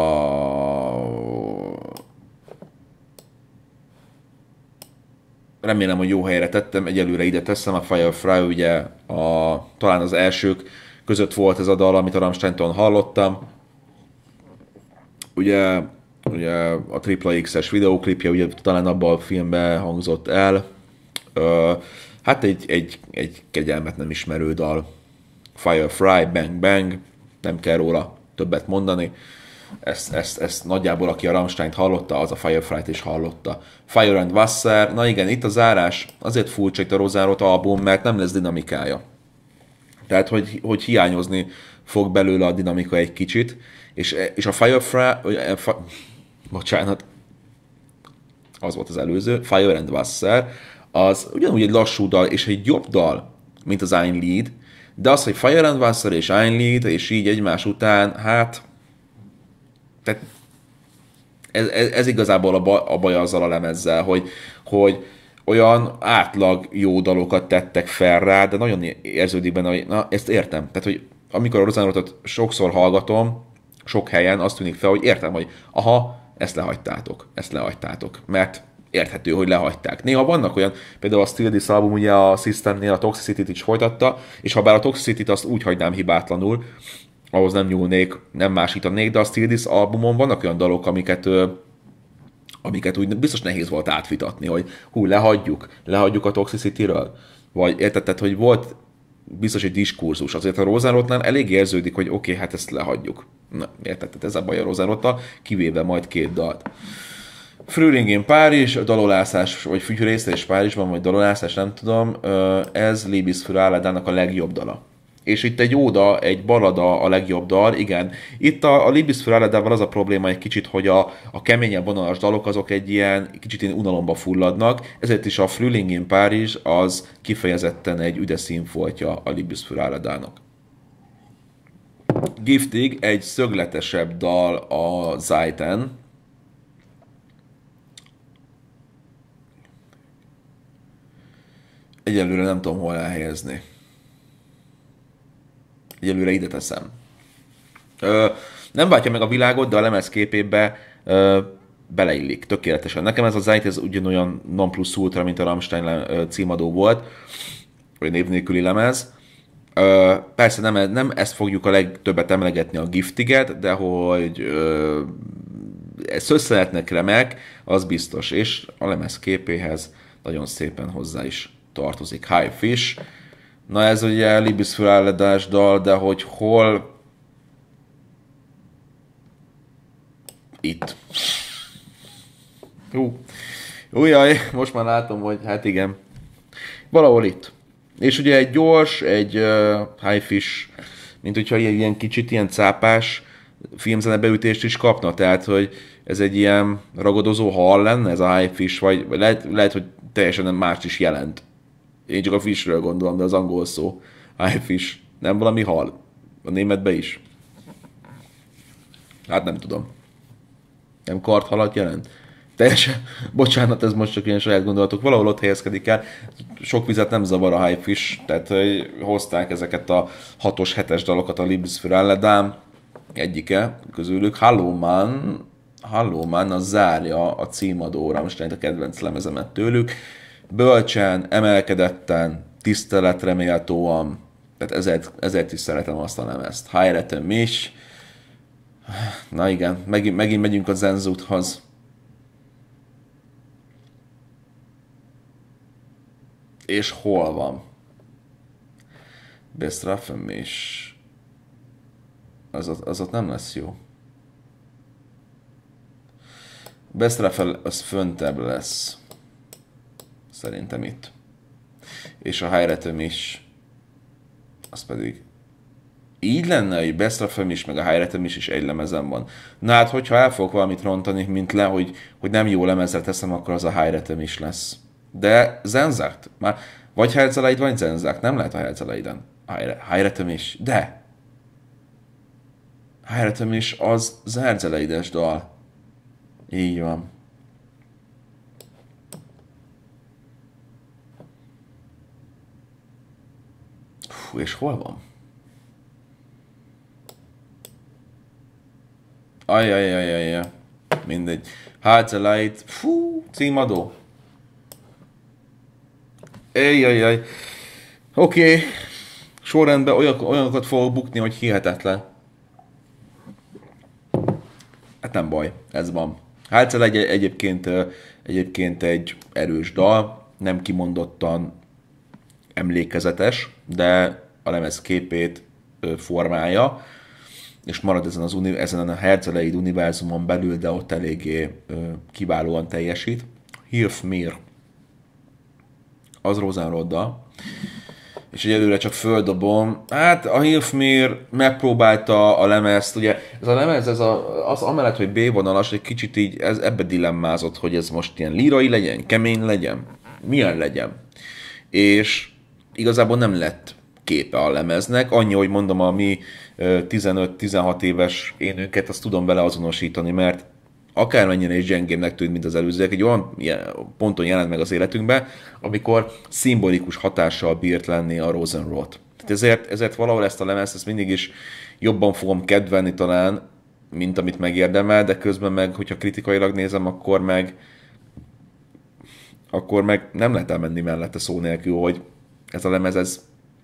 remélem, hogy jó helyre tettem, egyelőre ide teszem, a Firefly ugye a, talán az elsők között volt ez a dal, amit a Rammstein-tól hallottam. Ugye, ugye a Triple X-es videóklipje, ugye talán abban a filmben hangzott el. Ö, hát egy, egy, egy kegyelmet nem ismerő dal. Firefly, Bang Bang, nem kell róla többet mondani. Ezt, ezt, ezt nagyjából, aki a Rammstein-t hallotta, az a Firefly-t is hallotta. Fire and Wasser, na igen, itt a zárás azért furcsa itt a Rozárót album, mert nem lesz dinamikája. Tehát, hogy, hogy hiányozni fog belőle a dinamika egy kicsit, és, és a Firefly, fa, bocsánat, az volt az előző, Fire and Wasser, az ugyanúgy egy lassú dal, és egy jobb dal, mint az Ein Lied, de az, hogy Fire and Wasser és Ein Lied, és így egymás után, hát tehát ez, ez, ez igazából a baj, a baj azzal a lemezzel, hogy, hogy olyan átlag jó dalokat tettek fel rá, de nagyon érződik benne, hogy na, ezt értem. Tehát, hogy amikor a Rozánotot sokszor hallgatom, sok helyen azt tűnik fel, hogy értem, hogy aha, ezt lehagytátok, ezt lehagytátok, mert érthető, hogy lehagyták. Néha vannak olyan, például a Still This album ugye a Systemnél a Toxicity-t is folytatta, és ha bár a Toxicity-t azt úgy hagynám hibátlanul, ahhoz nem nyúlnék, nem másítanék, de a Still This albumon vannak olyan dalok, amiket, amiket úgy biztos nehéz volt átvitatni, hogy hú, lehagyjuk, lehagyjuk a Toxicity-ről. Vagy értetted, hogy volt biztos egy diskurzus. Azért a Rozárótnál elég érződik, hogy oké, okay, hát ezt lehagyjuk. Na, értetted, ez a baj a Rozáróttal, kivéve majd két dalt. Frühling Párizs, dalolászás, vagy fütyürészés Párizsban, vagy dalolászás, nem tudom, ez Liebes für Alledának a legjobb dala. És itt egy óda, egy balada a legjobb dal, igen. Itt a, a Liebes für Alledával az a probléma egy kicsit, hogy a, a keményebb vonalas dalok azok egy ilyen kicsit ilyen unalomba fulladnak, ezért is a Frühling in Párizs az kifejezetten egy üde színfoltja a Liebes für Alledának. Giftig egy szögletesebb dal a Zeiten. Egyelőre nem tudom hol elhelyezni. Egyelőre ide teszem. Ö, nem váltja meg a világot, de a lemez képébe ö, beleillik tökéletesen. Nekem ez a Zeit, ez ugyanolyan non plus ultra, mint a Rammstein címadó volt, vagy név nélküli lemez. Ö, persze nem, nem ezt fogjuk a legtöbbet emlegetni a Giftiget, de hogy ö, ezt összehetnek remek, az biztos. És a lemez képéhez nagyon szépen hozzá is tartozik. High Fish. Na ez ugye Liebes für Alledás dal, de hogy hol... Itt. Hú. Ujjaj, most már látom, hogy hát igen. Valahol itt. És ugye egy gyors, egy uh, High Fish, mint hogyha ilyen kicsit ilyen cápás filmzenebeütést is kapna, tehát hogy ez egy ilyen ragadozó hal lenne, ez a High Fish, vagy, vagy lehet, lehet, hogy teljesen nem mást is jelent. Én csak a fishről gondolom, de az angol szó. High fish. Nem valami hal. A németben is. Hát nem tudom. Nem karthalat jelent? Teljesen, bocsánat, ez most csak ilyen saját gondolatok. Valahol ott helyezkedik el. Sok vizet nem zavar a High Fish, tehát hozták ezeket a hatos, hetes dalokat a Liebes für Alledám. Egyike közülük. Hallo Man, Hallo Man, az zárja a címadó Rammstein, a kedvenc lemezemet tőlük. Bölcsen, emelkedetten, tiszteletre méltóan, tehát ezért, ezért is szeretem azt a lemezt. Heiretem is. Na igen, megint, megint megyünk a Zenzúthoz. És hol van? Bestrafen is. az, az, az ott nem lesz jó. Best Raffle az föntebb lesz. Szerintem itt. És a Hyretom is. Az pedig így lenne, hogy Best Raffle is, meg a Hyretom is, is egy lemezen van. Na hát, hogyha el fogok valamit rontani, mint le, hogy, hogy nem jó lemezre teszem, akkor az a Hyretom is lesz. De Zenzakt? Már vagy Herzeleid, vagy Zenzakt. Nem lehet a Herzeleiden. Hyretom is. De Hyretom is az Zerzeleides dal. Így van. Fú, és hol van? Ajajajajaj. Mindegy. Herzeleid. Fú, címadó. Ejjajjaj. Oké. Okay. Sorrendben olyan, olyanokat fogok bukni, hogy hihetetlen. Hát nem baj, ez van. Herzeleid egy, egyébként, egyébként egy erős dal, nem kimondottan emlékezetes, de a lemez képét formálja, és marad ezen, az uni- ezen a Herzeleid univerzumon belül, de ott eléggé kiválóan teljesít. Hilf mir. Az Rosenrodda. És egyelőre csak földobom. Hát a Hilf mir megpróbálta a lemezt, ugye ez a lemez, ez a, az amellett, hogy B-vonalas, egy kicsit így ez, ebbe dilemmázott, hogy ez most ilyen lírai legyen, kemény legyen, milyen legyen. És igazából nem lett képe a lemeznek, annyi, hogy mondom, a mi tizenöt-tizenhat éves énünket, azt tudom vele azonosítani, mert akármennyire is gyengébbnek tűnt, mint az előzőek, egy olyan ponton jelent meg az életünkben, amikor szimbolikus hatással bírt lenni a Rosenrod. Tehát ezért, ezért valahol ezt a lemezt ezt mindig is jobban fogom kedvelni talán, mint amit megérdemel, de közben meg, hogyha kritikailag nézem, akkor meg akkor meg nem lehet elmenni mellette szó nélkül, hogy ez a lemez, ez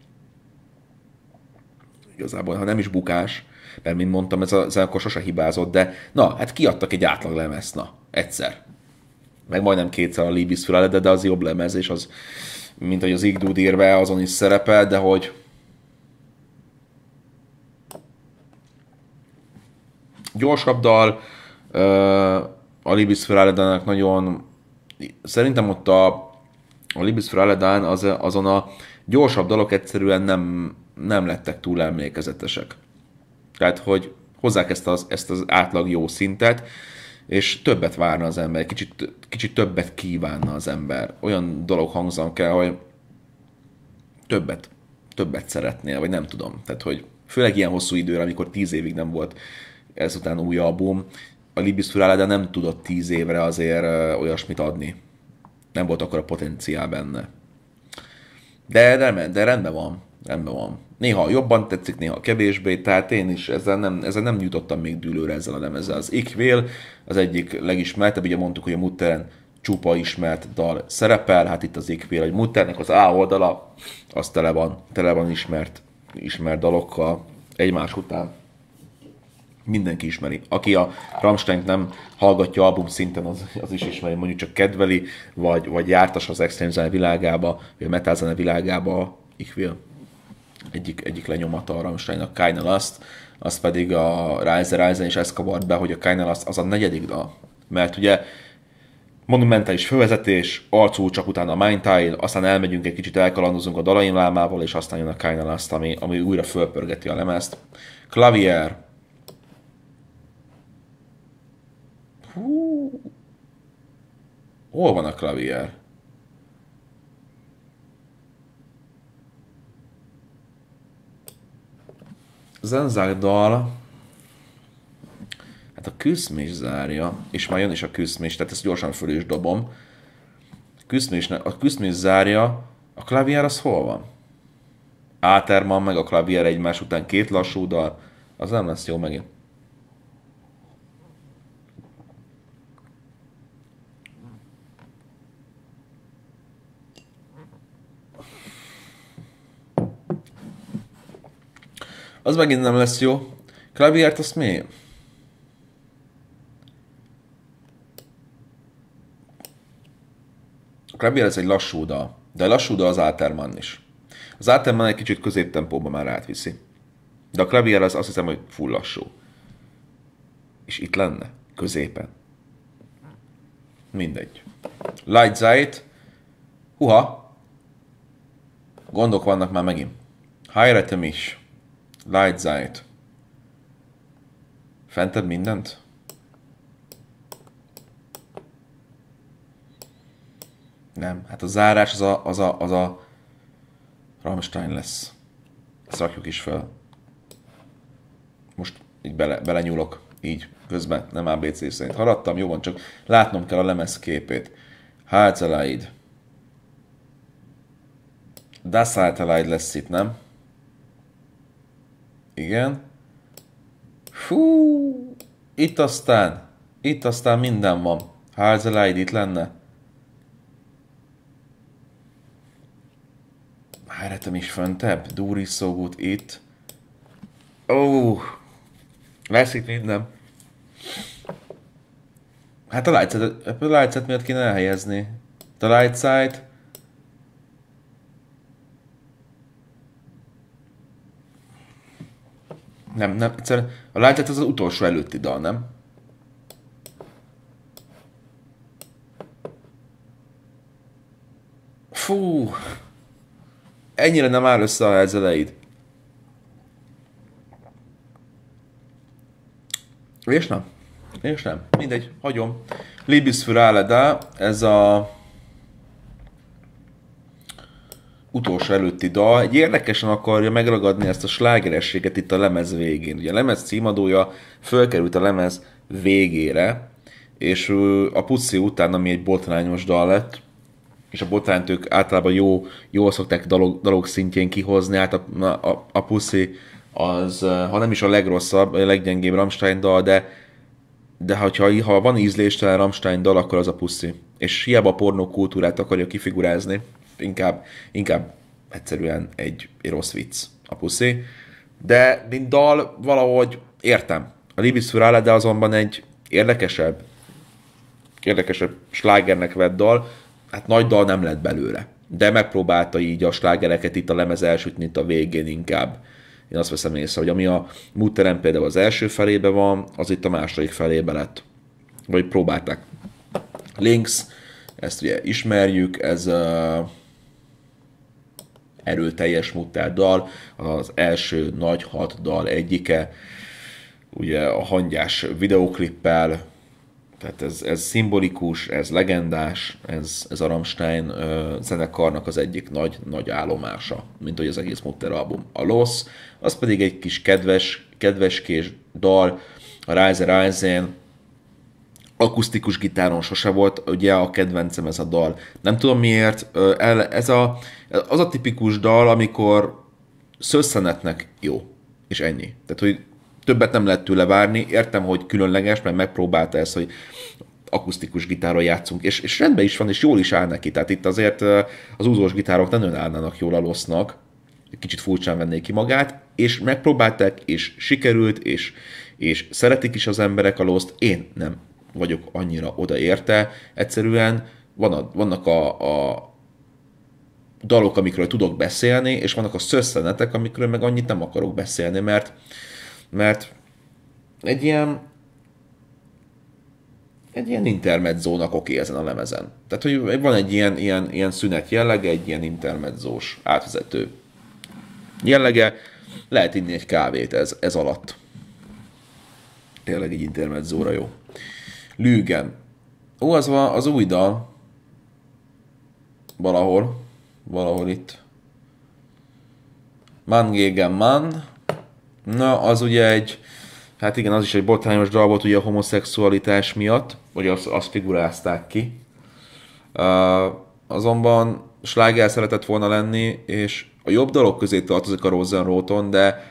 igazából, ha nem is bukás, mert mint mondtam, ez a zenekar sose hibázott, de na, hát kiadtak egy átlag lemezt, na, egyszer. Meg majdnem kétszer a Liebesfreude, de az jobb lemez, és az, mint hogy az Igdúd írve, azon is szerepel, de hogy gyorsabb dal, a Liebesfreude-nek nagyon, szerintem ott a, a Liebesfreude-en az, azon a gyorsabb dalok egyszerűen nem, nem lettek túl emlékezetesek. Tehát, hogy hozzák ezt az, ezt az átlag jó szintet, és többet várna az ember, kicsit, kicsit többet kívánna az ember. Olyan dolog hangzan kell, hogy többet, többet szeretnél, vagy nem tudom. Tehát, hogy főleg ilyen hosszú időre, amikor tíz évig nem volt ezután új album, a Liebesfreude nem tudott tíz évre azért olyasmit adni. Nem volt akkor a potenciál benne. De, de, de rendben van. Rendben van. Néha jobban tetszik, néha kevésbé, tehát én is ezzel nem, ezzel nem jutottam még dűlőre ezzel a lemezzel. Az Ich Will az egyik legismertebb, ugye mondtuk, hogy a Mutteren csupa ismert dal szerepel, hát itt az Ich Will, hogy Mutternek az A oldala, az tele van, tele van ismert, ismert dalokkal egymás után. Mindenki ismeri. Aki a Rammsteint nem hallgatja album szinten, az, az is ismeri, mondjuk csak kedveli, vagy, vagy jártas az extrém zene világába, vagy a metal zene világába, Ich Will. Egyik, egyik lenyomata a Rammsteinnak, Keine Last, az pedig a Rise, Rise és ezt kavart be, hogy a Keine Last az a negyedik dal. Mert ugye monumentális fővezetés, arcú csak utána a Mein Teil, aztán elmegyünk egy kicsit, elkalandozunk a Dalaim lámával, és aztán jön a Keine Last, ami, ami újra fölpörgeti a lemezt. Klavier. Hú. Hol van a klavier? Zenzák dal, hát a Küszmis zárja, és már jön is a Küszmis, tehát ezt gyorsan föl is dobom. Küszmis, a Küszmis zárja, a klavier az hol van? Áterman meg a klavier egymás után két lassú dal, az nem lesz jó megint. Az megint nem lesz jó. Klaviert azt mi? A klavier ez egy lassú dal, de lassú dal az Áterman is. Az Áterman egy kicsit középtempóban már átviszi. De a klavier az azt hiszem, hogy full lassú. És itt lenne, középen. Mindegy. Light Zeit. Huha. Gondok vannak már megint. Heiretem is. Light Zeit. Fentebb mindent? Nem. Hát a zárás az a, az a, az a Rammstein lesz. Ezt rakjuk is fel. Most így bele, belenyúlok. Így. Közben. Nem á bé cé szerint haladtam. Jó van, csak látnom kell a lemez képét. Halteleid. Das Halteleid lesz itt, nem? Igen. Fú. Itt aztán. Itt aztán minden van. Halteleid itt lenne. Háretem is föntebb. Dúri szógút itt. Ó. Oh. Lesz itt minden. Hát a Lightset miatt kéne elhelyezni. A Lightside. Nem, nem, egyszerűen a Lightset az az utolsó előtti dal, nem? Fú. Ennyire nem áll össze a ezeleid. És nem. És nem. Mindegy, hagyom. Liebes für alle da, ez a utolsó előtti dal. Egy érdekesen akarja megragadni ezt a slágerességet itt a lemez végén. Ugye a lemez címadója fölkerült a lemez végére, és a Pussy után, ami egy botrányos dal lett, és a botrányt ők általában jó, jól szokták dalok, dalok szintjén kihozni, hát a, a, a Pussy az, ha nem is a legrosszabb, a leggyengébb Rammstein dal, de, de hogyha, ha van ízléstelen Rammstein dal, akkor az a Pussy. És hiába a pornókultúrát akarja kifigurázni, inkább, inkább egyszerűen egy, egy rossz vicc a Pussy. De mint dal valahogy értem. A Liebes für alle, de azonban egy érdekesebb, érdekesebb slágernek vett dal, hát nagy dal nem lett belőle. De megpróbálta így a slágereket itt a lemez elsütni itt a végén inkább. Én azt veszem észre, hogy ami a Mutteren például az első felébe van, az itt a második felébe lett. Vagy próbálták. Links, ezt ugye ismerjük, ez uh, erőteljes Mutter dal, az első nagy hat dal egyike, ugye a hangyás videoklippel, tehát ez, ez szimbolikus, ez legendás, ez, ez a Rammstein uh, zenekarnak az egyik nagy, nagy állomása, mint hogy az egész Mutter album. A Loss, az pedig egy kis kedves, kedveskés dal, a Rise Rise-én, akusztikus gitáron sose volt, ugye a kedvencem ez a dal. Nem tudom miért, ez a, az a tipikus dal, amikor szösszenetnek jó, és ennyi. Tehát, hogy többet nem lehet tőle várni, értem, hogy különleges, mert megpróbálta ezt, hogy akusztikus gitáron játszunk, és, és rendben is van, és jól is áll neki. Tehát itt azért az úzós gitárok nem nagyon állnának jól a Lossnak, kicsit furcsán vennék ki magát, és megpróbálták, és sikerült, és, és szeretik is az emberek a Lost, én nem vagyok annyira odaérte. Egyszerűen van a, vannak a, a dalok, amikről tudok beszélni, és vannak a szösszenetek, amikről meg annyit nem akarok beszélni, mert, mert egy ilyen egy ilyen intermedzónak oké ezen a lemezen. Tehát, hogy van egy ilyen, ilyen, ilyen szünet jellege, egy ilyen intermedzós átvezető jellege, lehet inni egy kávét ez, ez alatt. Tényleg egy intermedzóra jó. Lügen. Ó, az van, az új dal. Valahol. Valahol itt. Man gegen Man. Na, az ugye egy, hát igen, az is egy botrányos dal volt ugye a homoszexualitás miatt, vagy azt, azt figurázták ki. Uh, azonban sláger szeretett volna lenni, és a jobb dalok közé tartozik a Rosenroton, de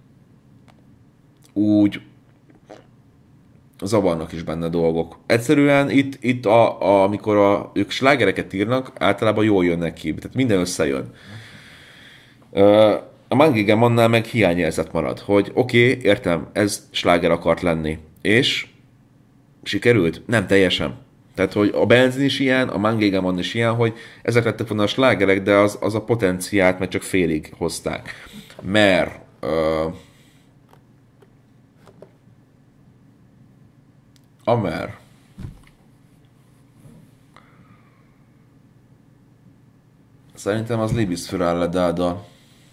úgy zavarnak is benne dolgok. Egyszerűen itt, itt a, a, amikor a, ők slágereket írnak, általában jól jönnek ki, tehát minden összejön. Uh, a Man gegen Mannál meg hiányérzet marad, hogy oké, okay, értem, ez sláger akart lenni. És sikerült? Nem teljesen. Tehát, hogy a Benzin is ilyen, a Man gegen Man is ilyen, hogy ezek lettek volna a slágerek, de az, az a potenciált, mert csak félig hozták. Mert uh, Amer. Szerintem az Libis für alle dal.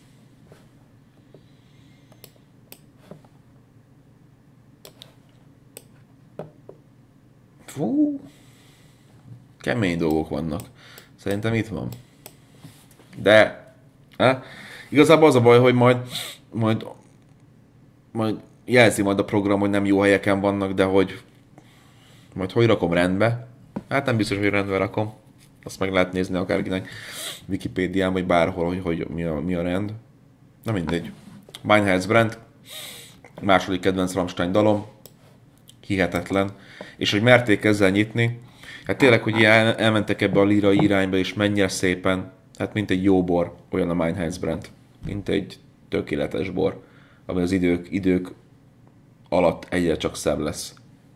Fú, kemény dolgok vannak. Szerintem itt van. De, eh? Igazából az a baj, hogy majd, majd, majd jelzi majd a program, hogy nem jó helyeken vannak, de hogy majd hogy rakom rendbe. Hát nem biztos, hogy rendbe rakom. Azt meg lehet nézni akárkinek Wikipédián, vagy bárhol, hogy, hogy mi, a, mi a rend. Na mindegy. Mein Herzbrand, második kedvenc Rammstein dalom. Hihetetlen. És hogy merték ezzel nyitni, hát tényleg, hogy el, elmentek ebbe a lírai irányba, és mennyire szépen, hát mint egy jó bor, olyan a Mein Herzbrand. Mint egy tökéletes bor, ami az idők, idők alatt egyre csak szebb lesz.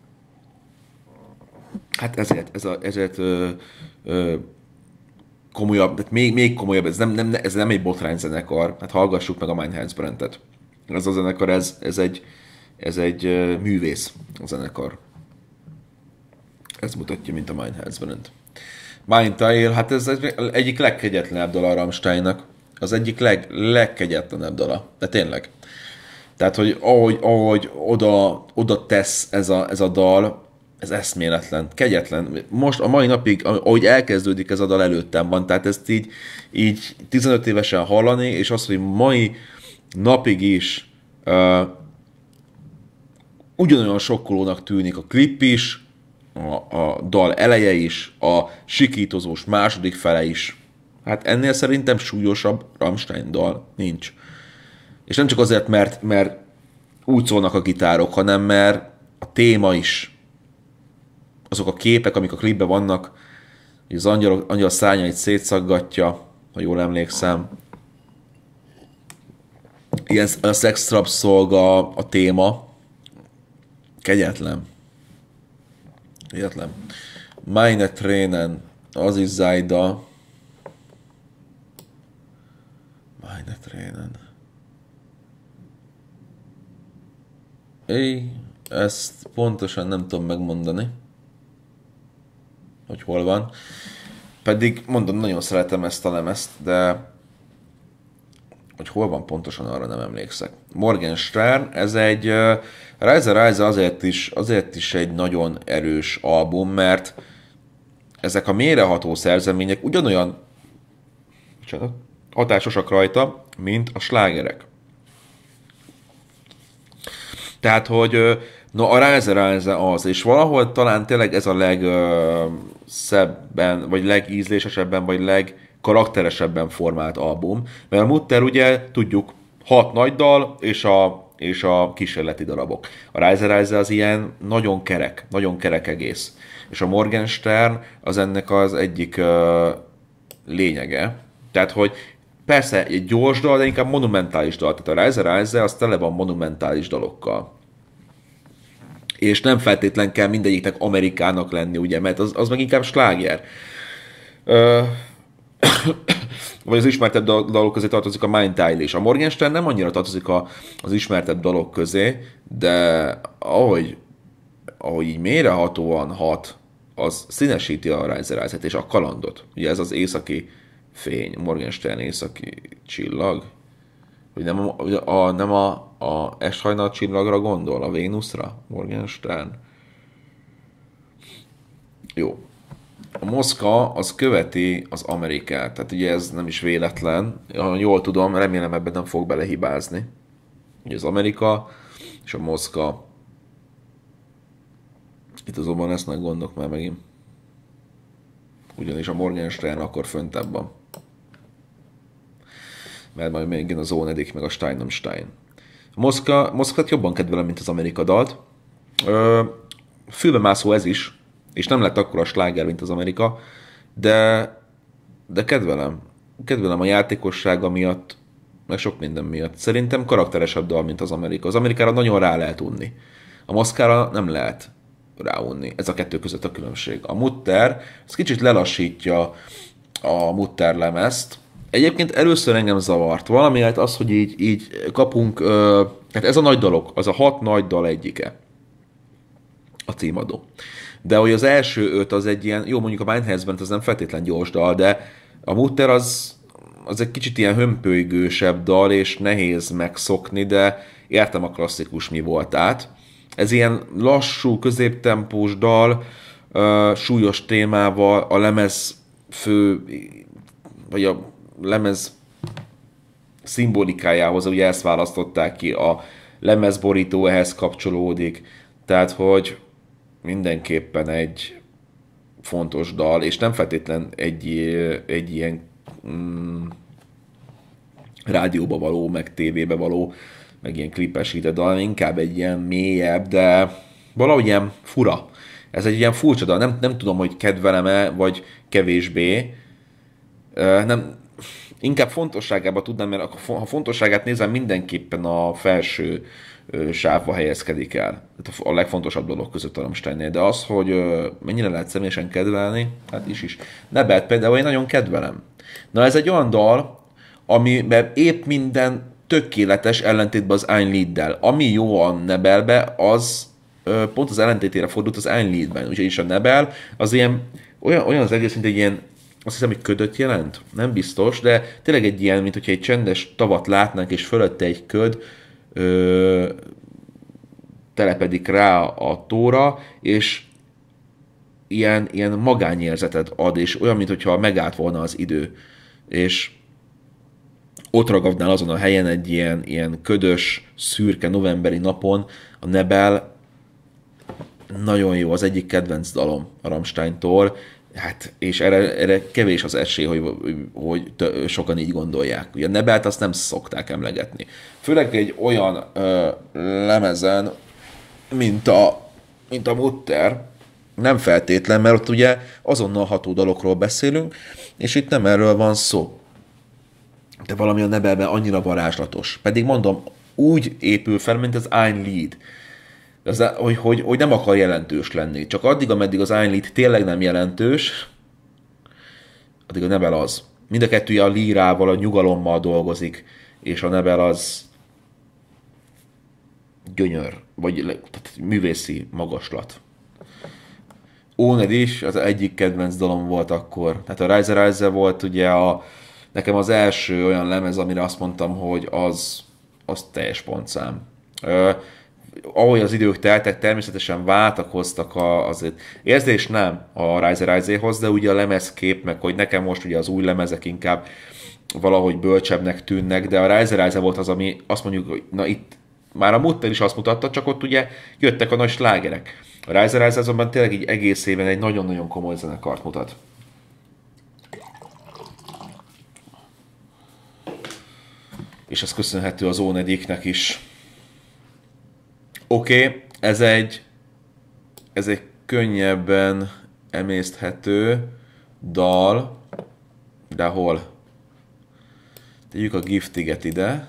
Hát ezért, ez a, ezért ö, ö, komolyabb, tehát még, még komolyabb, ez nem, nem, ez nem egy botrányzenekar, hát hallgassuk meg a Mein Herzbrandet. Ez a zenekar, ez, ez egy, ez egy ö, művész a zenekar. Ez mutatja, mint a Mein Herzbrand. Mein Teil, hát ez egy, egyik legkegyetlenebb dal a Rammsteinnak. Az egyik leg, legkegyetlenebb dala. De tényleg. Tehát, hogy ahogy, ahogy oda, oda tesz ez a, ez a dal, ez eszméletlen, kegyetlen. Most a mai napig, ahogy elkezdődik ez a dal, előttem van, tehát ezt így, így tizenöt évesen hallani, és az, hogy mai napig is uh, ugyanolyan sokkolónak tűnik a klip is, a, a dal eleje is, a sikítozós második fele is. Hát ennél szerintem súlyosabb Rammstein dal nincs. És nem csak azért, mert, mert úgy szólnak a gitárok, hanem mert a téma is, azok a képek, amik a klipben vannak, hogy az angyal, angyal szárnyait szétszaggatja, ha jól emlékszem. Ilyen a sex trap szolga a téma. Kegyetlen. Kegyetlen. Meine Tränen, az is Zajda. Meine Tränen. Éj, ezt pontosan nem tudom megmondani, hogy hol van. Pedig mondom, nagyon szeretem ezt a lemezt, de hogy hol van pontosan, arra nem emlékszek. Morgenstern, ez egy uh, Rise Rise azért is, azért is egy nagyon erős album, mert ezek a mélyreható szerzemények ugyanolyan bocsánat, hatásosak rajta, mint a slágerek. Tehát, hogy no, a Rise Rise az, és valahol talán tényleg ez a legszebben, vagy legízlésesebben, vagy legkarakteresebben formált album, mert a Mutter ugye, tudjuk, hat nagy dal, és a, és a kísérleti darabok. A Rise Rise az ilyen nagyon kerek, nagyon kerek egész. És a Morgenstern az ennek az egyik uh, lényege. Tehát, hogy persze egy gyors dal, de inkább monumentális dal. Tehát a Rise Rise az tele van monumentális dalokkal. És nem feltétlen kell mindegyiknek Amerikának lenni, ugye, mert az, az meg inkább sláger. Ö... vagy az ismertebb dalok közé tartozik a Mein Teil is. A Morgenstern nem annyira tartozik a, az ismertebb dalok közé, de ahogy, ahogy így mélyrehatóan hat, az színesíti a Rise Rise-et és a kalandot. Ugye ez az északi fény, Morgenstern északi csillag. Hogy nem a, a, nem a, a esthajnal csillagra gondol, a Vénuszra, Morgenstern. Jó. A Moszkva az követi az Amerikát, tehát ugye ez nem is véletlen. Jól tudom, remélem ebben nem fog belehibázni. Ugye az Amerika és a Moszkva. Itt azonban lesznek gondok már megint. Ugyanis a Morgenstern akkor föntebb van. Mert majd még jön a Zónedik, meg a Stein am Stein. A Moszkva, Moszkvát jobban kedvelem, mint az Amerika dalt. Ö, fülbemászó ez is, és nem lett akkora sláger, mint az Amerika, de, de kedvelem. Kedvelem a játékossága miatt, meg sok minden miatt. Szerintem karakteresebb dal, mint az Amerika. Az Amerikára nagyon rá lehet unni. A Moszkvára nem lehet ráunni. Ez a kettő között a különbség. A Mutter, ez kicsit lelassítja a Mutter lemezt. Egyébként először engem zavart. Valamiért az, hogy így, így kapunk, uh, hát ez a nagy dalok, az a hat nagy dal egyike. a címadó. De hogy az első öt az egy ilyen, jó mondjuk a Mindhands-ben az nem feltétlen gyors dal, de a Mutter az, az egy kicsit ilyen hömpölygősebb dal, és nehéz megszokni, de értem a klasszikus mi voltát. Ez ilyen lassú, középtempós dal, uh, súlyos témával, a lemez fő, vagy a lemez szimbolikájához, ugye ezt választották ki, a lemezborító ehhez kapcsolódik, tehát hogy mindenképpen egy fontos dal, és nem feltétlen egy, egy ilyen mm, rádióba való, meg tévébe való, meg ilyen klipesített dal, inkább egy ilyen mélyebb, de valahogy ilyen fura. Ez egy ilyen furcsa dal, nem, nem tudom, hogy kedvelem-e, vagy kevésbé. Nem, inkább fontosságában tudnám, mert ha fontosságát nézem, mindenképpen a felső sávba helyezkedik el. Tehát a legfontosabb dolog között a Rammsteinnél. De az, hogy mennyire lehet személyesen kedvelni, hát is is. Nebelt például én nagyon kedvelem. Na ez egy olyan dal, amiben épp minden tökéletes ellentétben az Ein Lied-del. Ami jó a Nebelbe, az pont az ellentétére fordult az Ein Liedben. Úgyhogy a Nebel az ilyen, olyan, olyan az egész, mint egy ilyen, azt hiszem, hogy ködöt jelent? Nem biztos, de tényleg egy ilyen, mint hogyha egy csendes tavat látnánk, és fölötte egy köd ö, telepedik rá a tóra, és ilyen, ilyen magányérzetet ad, és olyan, mintha megállt volna az idő. És ott ragadnál azon a helyen egy ilyen, ilyen ködös, szürke novemberi napon, a Nebel nagyon jó, az egyik kedvenc dalom a Rammsteintól, hát, és erre, erre kevés az esély, hogy, hogy sokan így gondolják. Ugye a Nebelt azt nem szokták emlegetni. Főleg egy olyan ö, lemezen, mint a, mint a Mutter, nem feltétlen, mert ott ugye azonnal ható dalokról beszélünk, és itt nem erről van szó. De valami a Nebelben annyira varázslatos. Pedig mondom, úgy épül fel, mint az Ein Lied. Az, hogy, hogy, hogy nem akar jelentős lenni. Csak addig, ameddig az Ein Lied tényleg nem jelentős, addig a Nebel az. Mind a kettője a lírával, a nyugalommal dolgozik, és a Nebel az gyönyör, vagy tehát művészi magaslat. Óned is, az egyik kedvenc dalom volt akkor. Tehát a Rise Rise volt ugye a, nekem az első olyan lemez, amire azt mondtam, hogy az, az teljes pontszám. Ö, ahogy az idők teltek, természetesen váltakoztak a, azért érzés nem a Rise Rise-hoz, de ugye a lemezkép, meg hogy nekem most ugye az új lemezek inkább valahogy bölcsebbnek tűnnek, de a Rise Rise volt az, ami azt mondjuk, hogy na itt már a Mutter is azt mutatta, csak ott ugye jöttek a nagy slágerek. A Rise Rise azonban tényleg így egész éven egy nagyon-nagyon komoly zenekart mutat. És ez köszönhető az Ónediknek is. Oké, okay, ez egy ez egy könnyebben emészthető dal, de hol? Tegyük a Giftiget ide.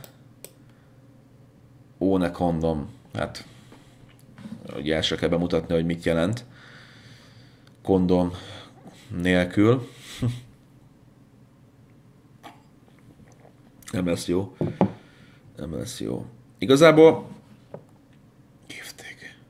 Óne kondom. Hát, ugye el se kell bemutatni, hogy mit jelent. Kondom nélkül. Nem lesz jó. Nem lesz jó. Igazából Giftig.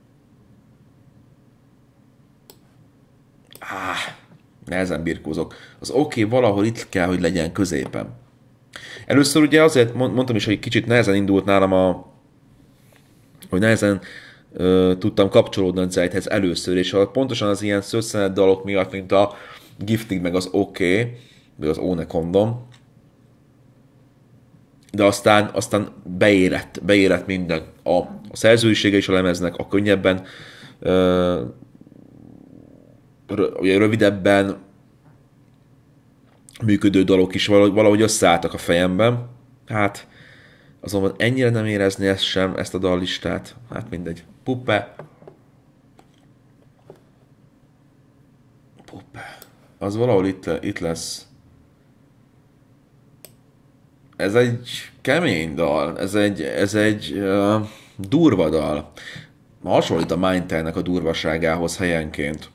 Ah, nehezen birkózok. Az oké, okay, valahol itt kell, hogy legyen középen. Először ugye azért mondtam is, hogy kicsit nehezen indult nálam a hogy nehezen ö, tudtam kapcsolódni a Zeithez először, és pontosan az ilyen szösszenet dalok miatt, mint a Giftig, meg az oké, okay, meg az Óne kondom, de aztán, aztán beérett, beérett minden. A, a szerzőisége is a lemeznek, a könnyebben, ö, rövidebben működő dalok is valahogy, valahogy összeálltak a fejemben. Hát, azonban ennyire nem érezni ezt sem, ezt a dallistát. Hát mindegy. Puppe. Puppe. Az valahol itt, itt lesz. Ez egy kemény dal. Ez egy, ez egy uh, durva dal. Hasonlít a Mindtelnek a durvaságához helyenként.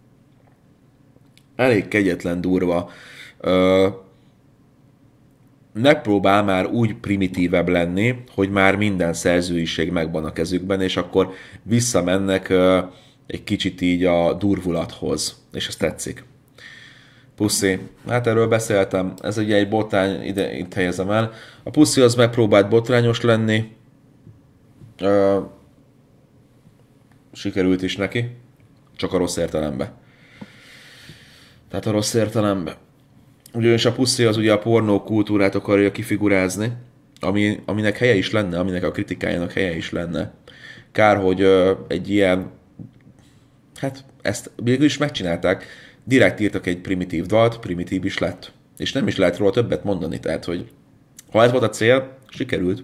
Elég kegyetlen durva. Uh, megpróbál már úgy primitívebb lenni, hogy már minden szerzőiség megvan a kezükben, és akkor visszamennek ö, egy kicsit így a durvulathoz, és ez tetszik. Puszi, hát erről beszéltem, ez ugye egy botrány, ide, itt helyezem el. A Puszi az megpróbált botrányos lenni, ö, sikerült is neki, csak a rossz értelemben. Tehát a rossz értelemben. Ugyanis a Puszi az ugye a pornó kultúrát akarja kifigurázni, ami, aminek helye is lenne, aminek a kritikájának helye is lenne. Kár, hogy ö, egy ilyen, hát ezt végül is megcsinálták, direkt írtak egy primitív dalt, primitív is lett. És nem is lehet róla többet mondani, tehát, hogy ha ez volt a cél, sikerült.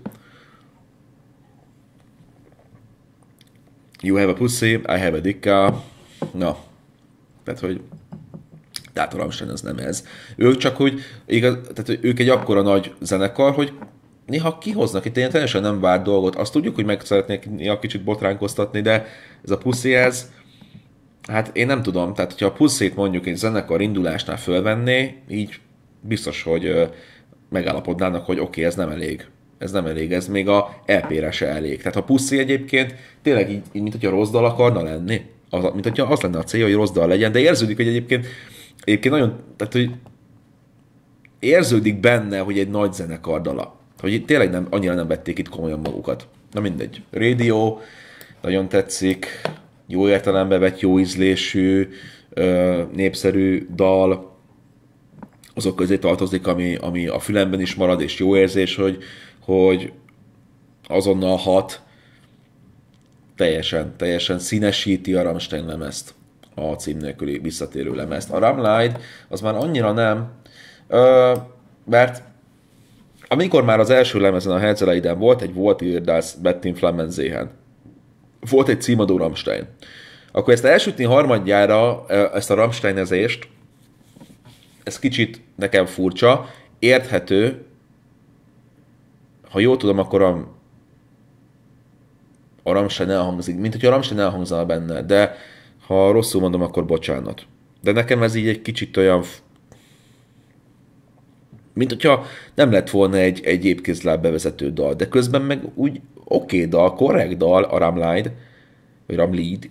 You have a pussy, I have a dicka. Na, tehát, hogy tehát a Rammstein az nem ez. Ők csak, hogy igaz, tehát ők egy akkora nagy zenekar, hogy néha kihoznak itt ilyen teljesen nem várt dolgot. Azt tudjuk, hogy meg szeretnék néha kicsit botránkoztatni, de ez a Pussy ez, hát én nem tudom. Tehát, hogyha a Pussy-t mondjuk egy zenekar indulásnál fölvenné, így biztos, hogy ö, megállapodnának, hogy oké, okay, ez nem elég. Ez nem elég, ez még a é pére se elég. Tehát a Pussy egyébként tényleg így, így mint hogyha rossz dal akarna lenni. Az, mint hogyha az lenne a célja, hogy rossz dal legyen, de érződik, hogy egyébként Egyébként nagyon, tehát hogy érződik benne, hogy egy nagy zenekar dala. Hogy tényleg nem, annyira nem vették itt komolyan magukat. Na mindegy. Radio, nagyon tetszik, jó értelembe vett, jó ízlésű, népszerű dal, azok közé tartozik, ami, ami a fülemben is marad, és jó érzés, hogy, hogy azonnal hat, teljesen, teljesen színesíti a Rammstein lemezt, a cím nélküli visszatérő lemezt. A Ramlight az már annyira nem, ö, mert amikor már az első lemezen a Herzeleiden volt egy Volt ihr das Bettin Flammen sehen, volt egy címadó Rammstein, akkor ezt elsütni harmadjára, ezt a Rammsteinezést, ez kicsit nekem furcsa, érthető, ha jól tudom, akkor a, a Rammstein elhangzik, mint hogy a Rammstein elhangzana benne, de ha rosszul mondom, akkor bocsánat. De nekem ez így egy kicsit olyan, mint hogyha nem lett volna egy, egy épkézláb bevezető dal, de közben meg úgy oké okay dal, korrekt dal, a Ramlight, vagy Ramlied.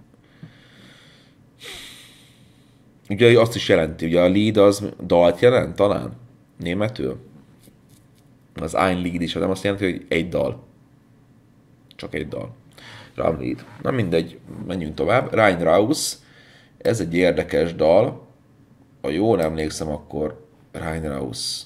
Ugye azt is jelenti, ugye a lead az dalt jelent talán, németül. Az ein Lied is, nem azt jelenti, hogy egy dal. Csak egy dal. Ramlied. Na mindegy, menjünk tovább. Rein Raus, ez egy érdekes dal. Ha jól emlékszem, akkor Rein Raus.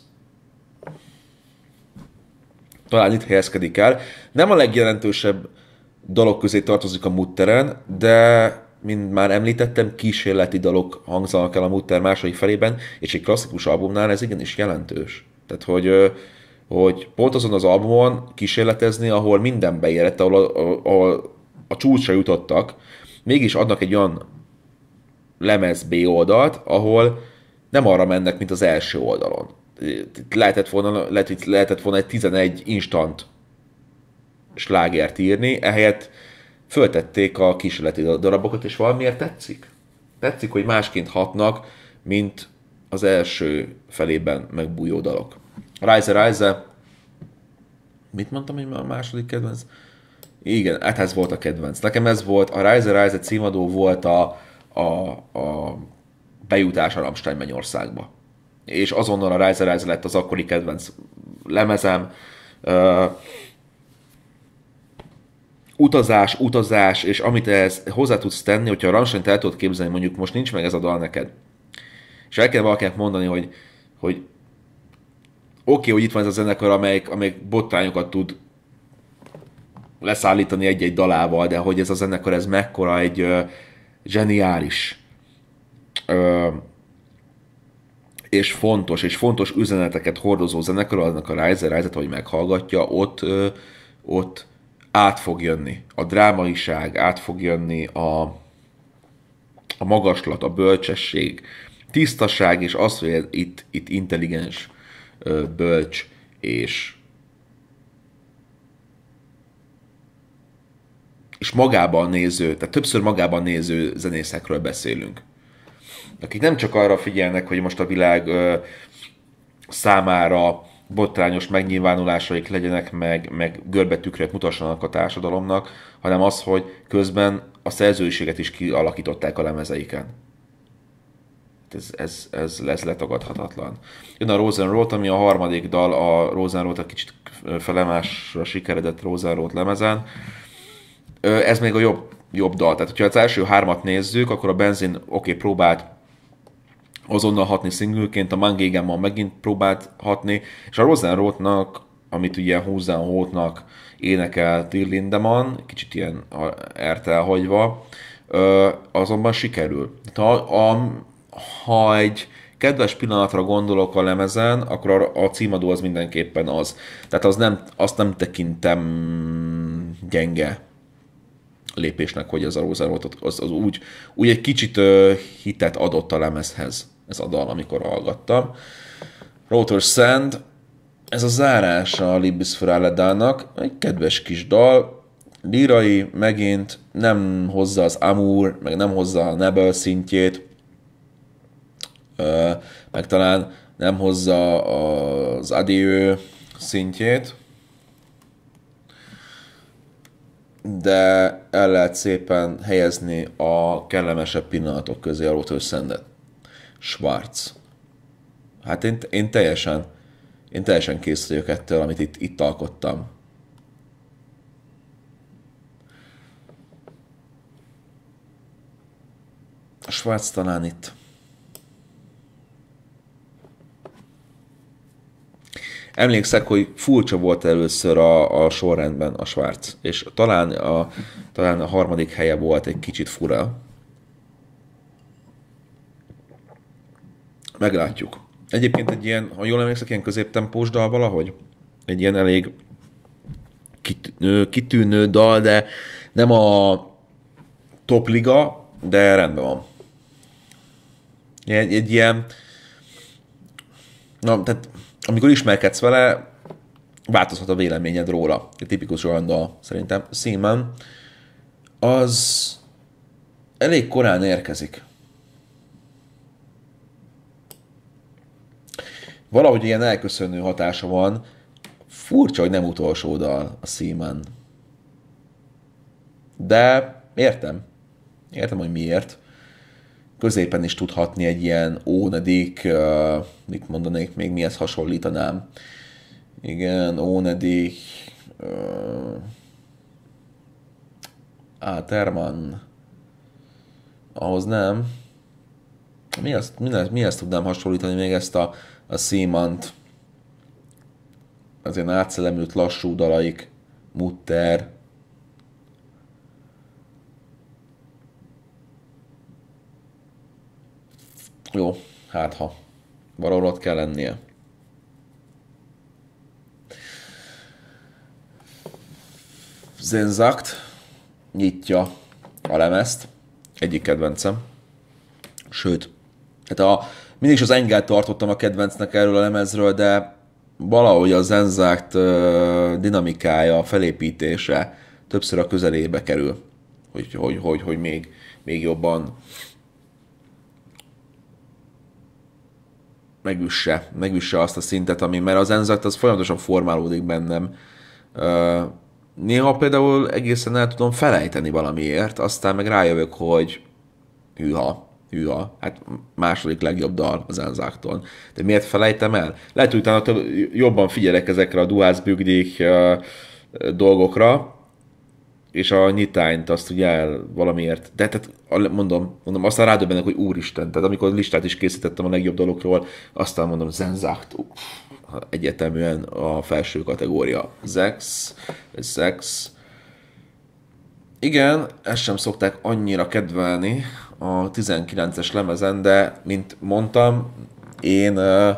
Talán itt helyezkedik el. Nem a legjelentősebb dalok közé tartozik a Mutteren, de mint már említettem, kísérleti dalok hangzanak el a Mutter második felében, és egy klasszikus albumnál ez igenis jelentős. Tehát, hogy, hogy pont azon az albumon kísérletezni, ahol minden beérett, ahol a, a, a, a csúcsra jutottak, mégis adnak egy olyan lemez B oldalt, ahol nem arra mennek, mint az első oldalon. Lehetett volna, lehet, lehetett volna egy tizenegy instant slágert írni, ehelyett föltették a kísérleti darabokat, és valamiért tetszik. Tetszik, hogy másként hatnak, mint az első felében megbújó dalok. Rise, Rise, mit mondtam, hogy a második kedvenc? Igen, hát ez volt a kedvenc. Nekem ez volt, a Rise, Rise címadó volt a, a, a bejutás a Rammstein Mennyországba. És azonnal a Rise, Rise lett az akkori kedvenc lemezem. Uh, utazás, utazás, és amit ehhez hozzá tudsz tenni, hogyha a Rammstein-t el tudod képzelni, mondjuk most nincs meg ez a dal neked, és el kell valakinek mondani, hogy, hogy oké, okay, hogy itt van ez a zenekar, amelyik, amelyik botrányokat tud leszállítani egy-egy dalával, de hogy ez a zenekar, ez mekkora egy uh, zseniális uh, és fontos, és fontos üzeneteket hordozó zenekar, annak a Rise, Rise-et, hogy meghallgatja, ott, uh, ott át fog jönni a drámaiság, át fog jönni a, a magaslat, a bölcsesség, tisztaság, és az, hogy itt, itt intelligens, bölcs, és, és magában néző, tehát többször magában néző zenészekről beszélünk. Akik nem csak arra figyelnek, hogy most a világ számára botrányos megnyilvánulásaik legyenek, meg, meg görbetükröt mutassanak a társadalomnak, hanem az, hogy közben a szerzőiséget is kialakították a lemezeiken. Ez, ez, ez lesz letagadhatatlan. Jön a Rosenrot, ami a harmadik dal, a Rosenrot a kicsit felemásra sikeredett Rosenrot lemezen. Ez még a jobb, jobb dal. Tehát, hogyha az első hármat nézzük, akkor a Benzin oké, okay, próbált azonnal hatni szingülként, a Mangegamon megint próbált hatni, és a Rosenrotnak, amit ugye Hosen Hótnak énekel Till Lindemann, kicsit ilyen eltelhagyva, azonban sikerül. Ha, a, ha egy kedves pillanatra gondolok a lemezen, akkor a, a címadó az mindenképpen az. Tehát az nem, azt nem tekintem gyenge lépésnek, hogy ez a Rosenrot az, az úgy, úgy egy kicsit uh, hitet adott a lemezhez. Ez a dal, amikor hallgattam. Rotor Sand, ez a zárása a Liebes für alle dalnak, egy kedves kis dal, lírai megint nem hozza az Amour, meg nem hozza a Nebel szintjét, uh, meg talán nem hozza az Adieu szintjét, de el lehet szépen helyezni a kellemesebb pillanatok közé a Rotor Sandet. Schwarz. Hát én, én teljesen én teljesen kész vagyok ettől, amit itt, itt alkottam. A Schwarz talán itt. Emlékszek, hogy furcsa volt először a, a sorrendben a Schwarz, és talán a, talán a harmadik helye volt egy kicsit fura. Meglátjuk. Egyébként egy ilyen, ha jól emlékszek, ilyen középtempós dal valahogy. Egy ilyen elég kitűnő, kitűnő dal, de nem a topliga, de rendben van. Egy, egy ilyen... Na, tehát amikor ismerkedsz vele, változhat a véleményed róla. Egy tipikus olyan dal, szerintem. Seaman az elég korán érkezik. Valahogy ilyen elköszönő hatása van. Furcsa, hogy nem utolsó dal a Seaman. De értem. Értem, hogy miért. Középen is tudhatni egy ilyen ónedik, uh, mit mondanék, még mihez hasonlítanám. Igen, ónedik, uh, Áterman. Ahhoz nem. Mihez, mihez, mihez tudnám hasonlítani még ezt a, a Seamant? Az ilyen átszellemült lassú dalaik, Mutter. Jó, hát ha. Valahol ott kell lennie. Zenzakt nyitja a lemezt. Egyik kedvencem. Sőt, hát a, mindig is az Engelt tartottam a kedvencnek erről a lemezről, de valahogy a Zenzakt uh, dinamikája, felépítése többször a közelébe kerül. Hogy, hogy, hogy, hogy még, még jobban megüsse, megüsse azt a szintet, ami, mert az Zenzakt az folyamatosan formálódik bennem. Uh, néha például egészen el tudom felejteni valamiért, aztán meg rájövök, hogy hűha, hűha, hát második legjobb dal az Zenzaktól. De miért felejtem el? Lehet, hogy utána több, jobban figyelek ezekre a Duhászbügdik uh, dolgokra, és a nyitányt azt ugye el valamiért, de tehát mondom, mondom, aztán rádöbbenek, hogy úristen, tehát amikor listát is készítettem a legjobb dologról, aztán mondom, Zenzakt, uff, egyeteműen a felső kategória. Zex, Zex. Igen, ezt sem szokták annyira kedvelni a tizenkilences lemezen, de mint mondtam, én uh,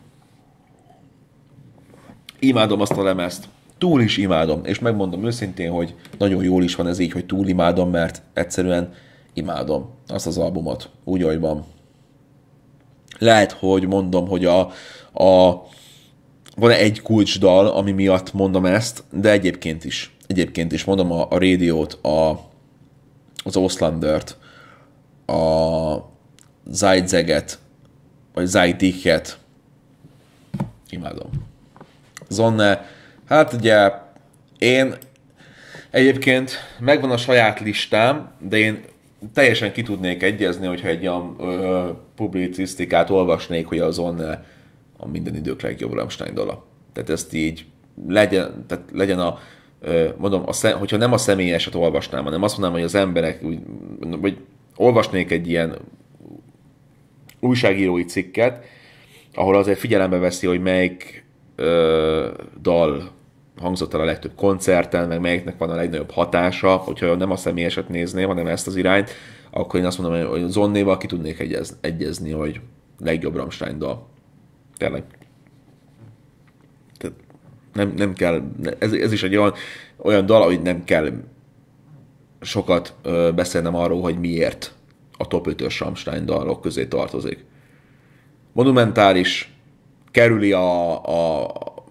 imádom azt a lemezt. Túl is imádom, és megmondom őszintén, hogy nagyon jól is van ez így, hogy túl imádom, mert egyszerűen imádom azt az albumot, úgy, ahogy van. Lehet, hogy mondom, hogy a, a van egy kulcsdal, ami miatt mondom ezt, de egyébként is. Egyébként is mondom a, a Rádiót, a, az Auslandert, a Zeitzeget, vagy Zeitichet. Imádom. Zonne, hát ugye én egyébként megvan a saját listám, de én teljesen ki tudnék egyezni, hogyha egy olyan ö, publicisztikát olvasnék, hogy a Zonne a minden idők legjobb Rammstein dala. Tehát ezt így legyen, tehát legyen a, ö, mondom, a szem, hogyha nem a személyeset olvasnám, hanem azt mondanám, hogy az emberek, úgy, vagy olvasnék egy ilyen újságírói cikket, ahol azért figyelembe veszi, hogy melyik ö, dal hangzott el a legtöbb koncerten, meg melyiknek van a legnagyobb hatása, hogyha nem a személyeset nézném, hanem ezt az irányt, akkor én azt mondom, hogy Zonnéval ki tudnék egyez, egyezni, hogy legjobb Rammstein dal. Tényleg. Tehát nem, nem kell, ez, ez is egy olyan, olyan dal, hogy nem kell sokat ö, beszélnem arról, hogy miért a top ötös Rammstein dalok közé tartozik. Monumentális, kerüli a, a,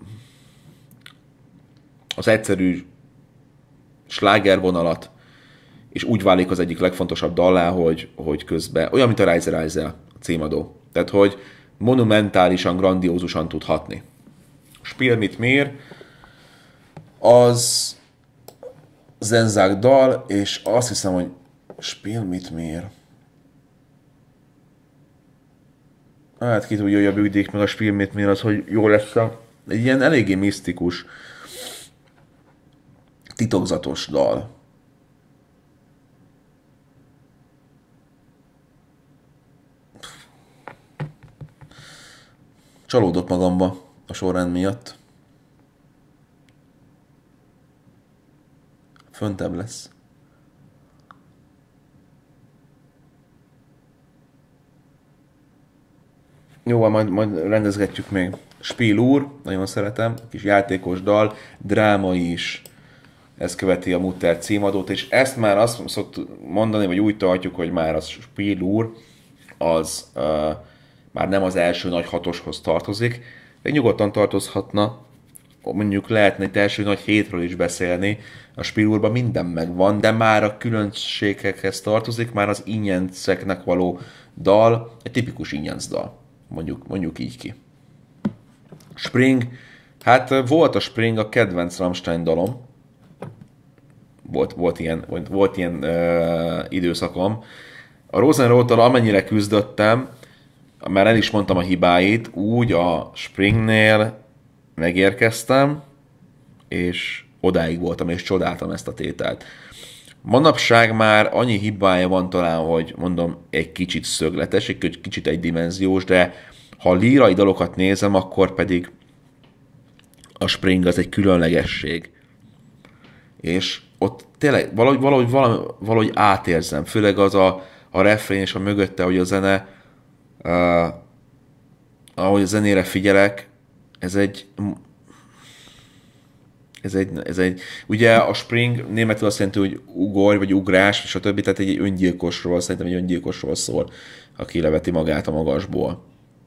az egyszerű slágervonalat, és úgy válik az egyik legfontosabb dallá, hogy, hogy közben, olyan, mint a Rise Rise a címadó. Tehát, hogy monumentálisan, grandiózusan tud hatni. Spiel mit mir, az Zenzák dal, és azt hiszem, hogy Spiel mit mir. Hát ki tudja, hogy a Bűdik meg a Spiel mit mir az, hogy jó lesz a... Egy ilyen eléggé misztikus, titokzatos dal. Csalódott magamba a sorrend miatt. Föntebb lesz. Jó, majd, majd rendezgetjük még. Spiel úr, nagyon szeretem, kis játékos dal, dráma is. Ez követi a Mutter címadót, és ezt már azt szoktuk mondani, vagy úgy tartjuk, hogy már az Spiel úr, az uh, már nem az első nagy hatoshoz tartozik, de nyugodtan tartozhatna, mondjuk lehetne egy első nagy hétről is beszélni, a Spiel úrban minden megvan, de már a különbségekhez tartozik, már az ingyenceknek való dal, egy tipikus ingyenc dal, mondjuk, mondjuk így ki. Spring, hát volt a Spring a kedvenc Rammstein dalom, volt, volt ilyen, volt, volt ilyen uh, időszakom. A Rosenrottal amennyire küzdöttem, már el is mondtam a hibáit, úgy a Springnél megérkeztem, és odáig voltam, és csodáltam ezt a tételt. Manapság már annyi hibája van talán, hogy mondom, egy kicsit szögletes, egy kicsit egydimenziós, de ha a lírai dalokat nézem, akkor pedig a Spring az egy különlegesség. És ott tényleg valahogy, valahogy, valahogy, valahogy átérzem, főleg az a, a refrén és a mögötte, hogy a zene, uh, ahogy a zenére figyelek, ez egy, ez egy, ez egy, ugye a Spring németül azt jelenti, hogy ugorj, vagy ugrás, és a többi, tehát egy öngyilkosról, szerintem egy öngyilkosról szól, aki leveti magát a magasból.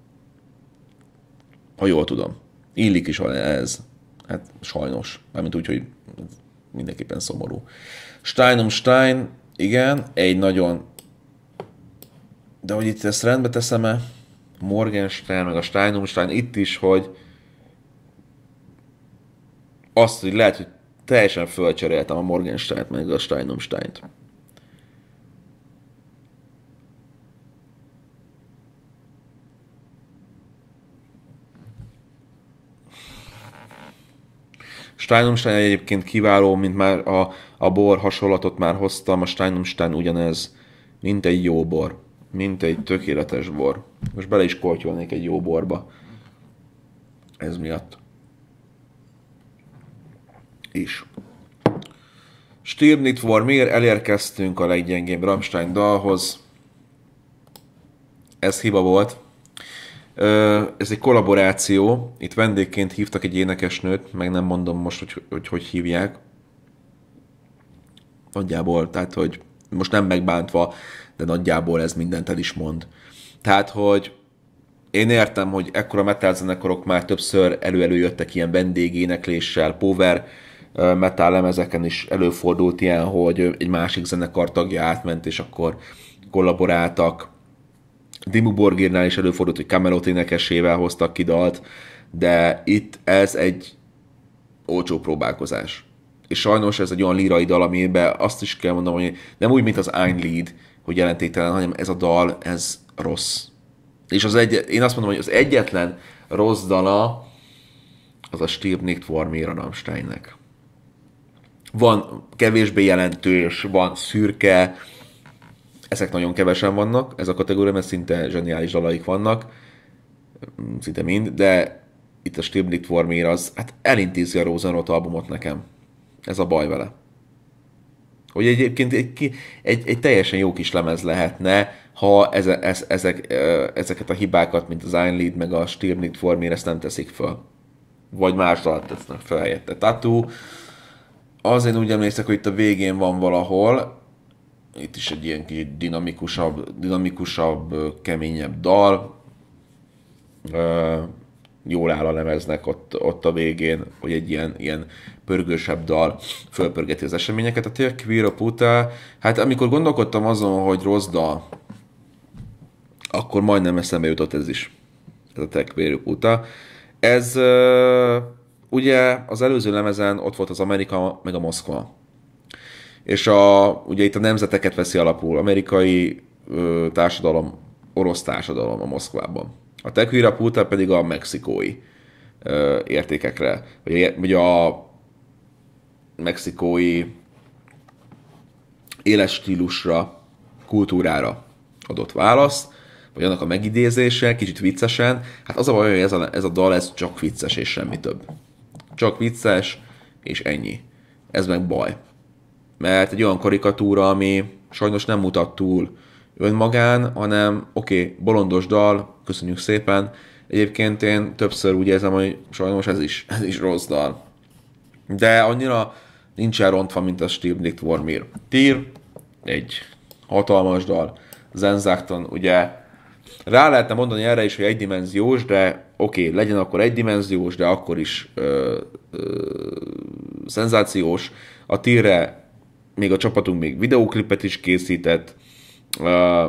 Ha jól tudom. Illik is ez. Hát sajnos. Mármint úgy, hogy mindenképpen szomorú. Stein um Stein, igen, egy nagyon... De hogy itt ezt rendbe teszem-e? Morgenstern, meg a Stein um Stein, itt is, hogy azt, hogy lehet, hogy teljesen fölcseréltem a Morgensternt, meg a Stein um Steint. Stein um Stein egyébként kiváló, mint már a, a bor hasonlatot már hoztam, a Stein um Stein ugyanez, mint egy jó bor, mint egy tökéletes bor. Most bele is kortyolnék egy jó borba. Ez miatt. Is. Stirb nicht vor mir, elérkeztünk a leggyengébb Rammstein dalhoz. Ez hiba volt. Ez egy kollaboráció. Itt vendégként hívtak egy énekesnőt, meg nem mondom most, hogy hogy, hogy hívják. Nagyjából, tehát, hogy most nem megbántva, de nagyjából ez mindent el is mond. Tehát, hogy én értem, hogy ekkora metal zenekarok már többször elő-elő jöttek ilyen vendégénekléssel, power metal lemezeken is előfordult ilyen, hogy egy másik zenekar tagja átment, és akkor kollaboráltak. Dimmu Borgirnál is előfordult, hogy Kamelot énekesével hoztak ki dalt, de itt ez egy olcsó próbálkozás. És sajnos ez egy olyan lírai dal, amiben azt is kell mondanom, hogy nem úgy, mint az Ein Lied, hogy jelentéktelen, hanem ez a dal, ez rossz. És az egy, én azt mondom, hogy az egyetlen rossz dala az a Stirb nicht vor mir a Rammsteinnek. Van kevésbé jelentős, van szürke, ezek nagyon kevesen vannak, ez a kategória, mert szinte zseniális dalaik vannak, szinte mind, de itt a Stirb nicht vor mir az, hát elintézi a Rosenrot albumot nekem. Ez a baj vele. Hogy egyébként egy, egy, egy teljesen jó kis lemez lehetne, ha eze, ez, ezek, ezeket a hibákat, mint az Ein Lied, meg a Stirb nicht vor mir, ezt nem teszik föl. Vagy más dalat tesznek fel helyette. Tattoo, az én úgy emlékszek, hogy itt a végén van valahol, itt is egy ilyen kicsit dinamikusabb, dinamikusabb, keményebb dal. Jól áll a lemeznek ott, ott a végén, hogy egy ilyen, ilyen pörgősebb dal fölpörgeti az eseményeket. A Te Queer Puta, hát amikor gondolkodtam azon, hogy rossz dal, akkor majdnem eszembe jutott ez is. Ez a Te Queer Puta. Ez uh, ugye az előző lemezen ott volt az Amerika, meg a Moszkva. És a, ugye itt a nemzeteket veszi alapul, amerikai uh, társadalom, orosz társadalom a Moszkvában. A Te Queer Puta pedig a mexikói uh, értékekre, vagy, vagy a mexikói éles stílusra, kultúrára adott választ, vagy annak a megidézése, kicsit viccesen. Hát az a baj, hogy ez a, ez a dal, ez csak vicces és semmi több. Csak vicces, és ennyi. Ez meg baj. Mert egy olyan karikatúra, ami sajnos nem mutat túl önmagán, hanem oké, okay, bolondos dal, köszönjük szépen. Egyébként én többször úgy érzem, hogy sajnos ez is, ez is rossz dal. De annyira nincs elrontva, mint a Stirb nicht vor mir. Tír, egy hatalmas dal. Zenzakton, ugye rá lehetne mondani erre is, hogy egydimenziós, de oké, okay, legyen akkor egydimenziós, de akkor is ö, ö, szenzációs. A Tírre még a csapatunk még videóklipet is készített. Ö,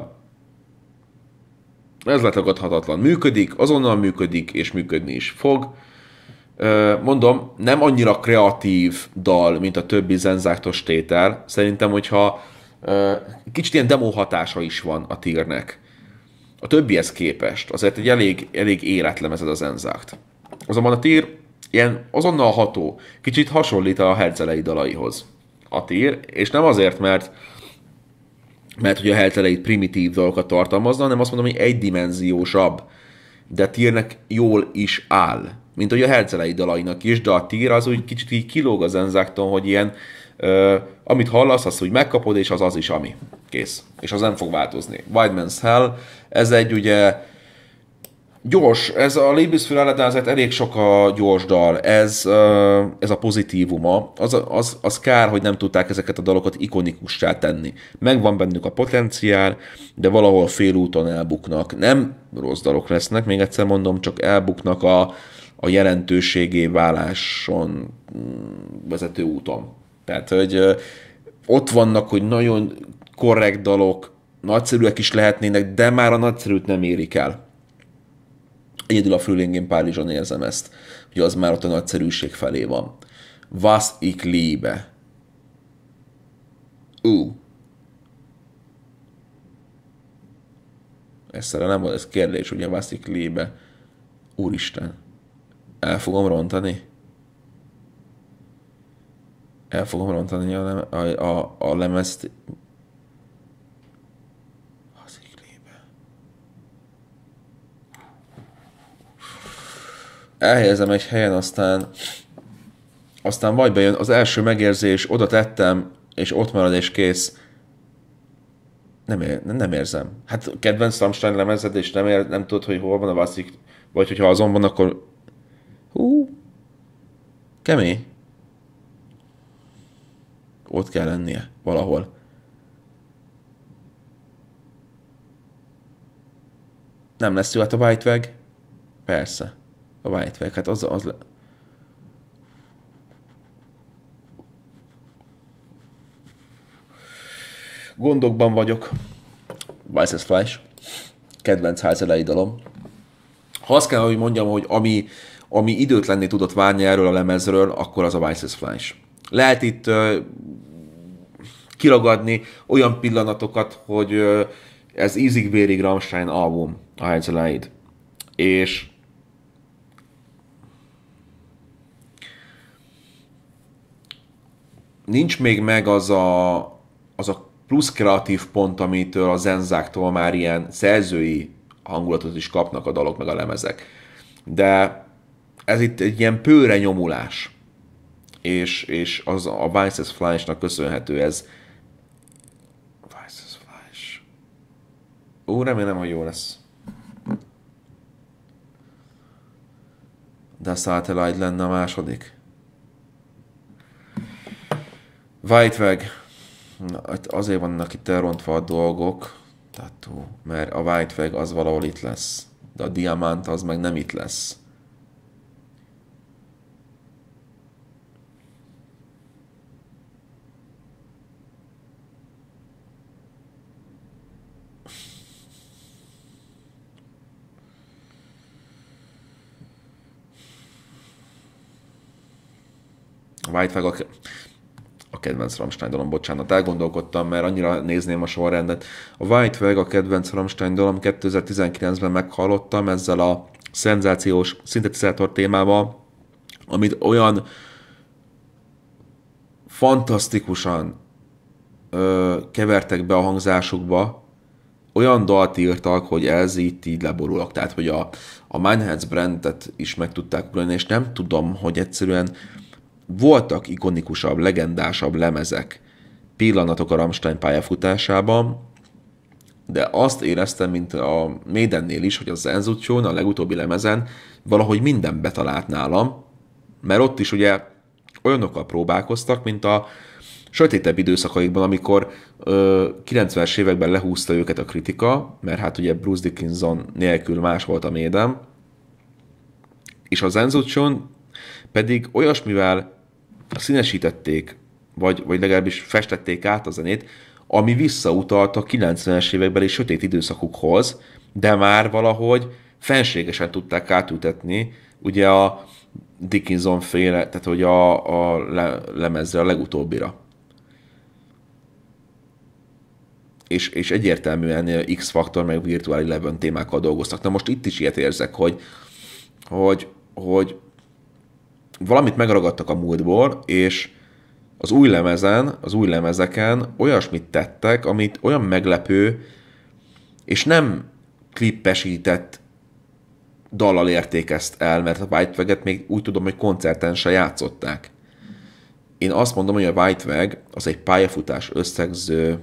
ez letagadhatatlan. Működik, azonnal működik, és működni is fog. Ö, mondom, nem annyira kreatív dal, mint a többi zenzaktos tétel. Szerintem, hogyha ö, kicsit ilyen demo hatása is van a Tírnek. A többihez képest azért egy elég, elég életlemezed az Zenzakt. Azonban a Tír ilyen azonnal ható, kicsit hasonlít a Herzelei dalaihoz. A Tír, és nem azért, mert mert hogy a Herzelei primitív dolgokat tartalmazna, hanem azt mondom, hogy egydimenziósabb. De a Tírnek jól is áll. Mint hogy a Herzelei dalainak is, de a Tír az úgy kicsit így kilóg a Zenzakton, hogy ilyen Uh, amit hallasz, azt úgy megkapod, és az az is, ami. Kész. És az nem fog változni. White Man's Hell, ez egy ugye gyors, ez a Liebesfürelle azért elég sok a gyors dal, ez, uh, ez a pozitívuma. Az, az, az kár, hogy nem tudták ezeket a dalokat ikonikussá tenni. Megvan bennük a potenciál, de valahol félúton elbuknak. Nem rossz dalok lesznek, még egyszer mondom, csak elbuknak a, a jelentőségé váláson vezető úton. Tehát, hogy ö, ott vannak, hogy nagyon korrekt dalok, nagyszerűek is lehetnének, de már a nagyszerűt nem érik el. Egyedül a Frühlingén Párizson érzem ezt, hogy az már ott a nagyszerűség felé van. Was ich liebe. Ú. Ez szerelem volt, ez kérdés, ugye, was ich liebe. Úristen. El fogom rontani? El fogom rontani a, leme, a, a, a lemezt. Az iklébe. Elhelyezem egy helyen, aztán aztán majd bejön az első megérzés, oda tettem, és ott marad, és kész. Nem, ér, nem érzem. Hát kedvenc Rammstein lemezed, és nem, ér, nem tudod, hogy hol van a Vaszik, vagy hogyha azon van, akkor hú, kemény. Ott kell lennie, valahol. Nem lesz jó, hát a Whitewag? Persze. A Whitewag, hát az, az le... Gondokban vagyok. Weißes Fleisch. Kedvenc házelei dalom. Ha azt kell, hogy mondjam, hogy ami, ami időtlenné tudott válni erről a lemezről, akkor az a Vices Flash. Lehet itt uh, kiragadni olyan pillanatokat, hogy uh, ez ízig-vérig Rammstein album, a Heizeleid. És nincs még meg az a, az a plusz kreatív pont, amitől a zenzáktól már ilyen szerzői hangulatot is kapnak a dalok meg a lemezek. De ez itt egy ilyen pőre nyomulás. És, és az a Vices Flash-nak köszönhető ez. Vices Flash. Ó, remélem, hogy jó lesz. De a Satellite lenne a második. Whitewag. Na, azért vannak itt elrontva a dolgok. Tattoo. Mert a Whitewag az valahol itt lesz. De a Diamant az meg nem itt lesz. A Whitewag a, a kedvenc Rammstein dalom, bocsánat, elgondolkodtam, mert annyira nézném a sorrendet. A Whitewag a kedvenc Rammstein dalom, kétezer-tizenkilencben meghallottam ezzel a szenzációs szintetizátor témával, amit olyan fantasztikusan ö, kevertek be a hangzásukba, olyan dalt írtak, hogy ez itt így leborulok. Tehát, hogy a, a Meinherz brandet is meg tudták ugrani, és nem tudom, hogy egyszerűen voltak ikonikusabb, legendásabb lemezek, pillanatok a Rammstein pályafutásában, de azt éreztem, mint a Maidennél is, hogy a Sensation, a legutóbbi lemezen valahogy minden betalált nálam, mert ott is ugye olyanokkal próbálkoztak, mint a sötétebb időszakaikban, amikor ö, kilencvenes években lehúzta őket a kritika, mert hát ugye Bruce Dickinson nélkül más volt a Maiden, és a Sensation pedig olyasmivel színesítették, vagy, vagy legalábbis festették át a zenét, ami visszautalt a kilencvenes évekbeli sötét időszakukhoz, de már valahogy fenségesen tudták átültetni, ugye a Dickinson féle, tehát hogy a, a le, lemezre, a legutóbbira. És, és egyértelműen X-Factor meg Virtual Eleven témákkal dolgoztak. Na most itt is ilyet érzek, hogy, hogy, hogy valamit megragadtak a múltból, és az új lemezen, az új lemezeken olyasmit tettek, amit olyan meglepő, és nem klippesített dallal érték ezt el, mert a Whitewag-et még úgy tudom, hogy koncerten se játszották. Én azt mondom, hogy a Whitewag az egy pályafutás összegző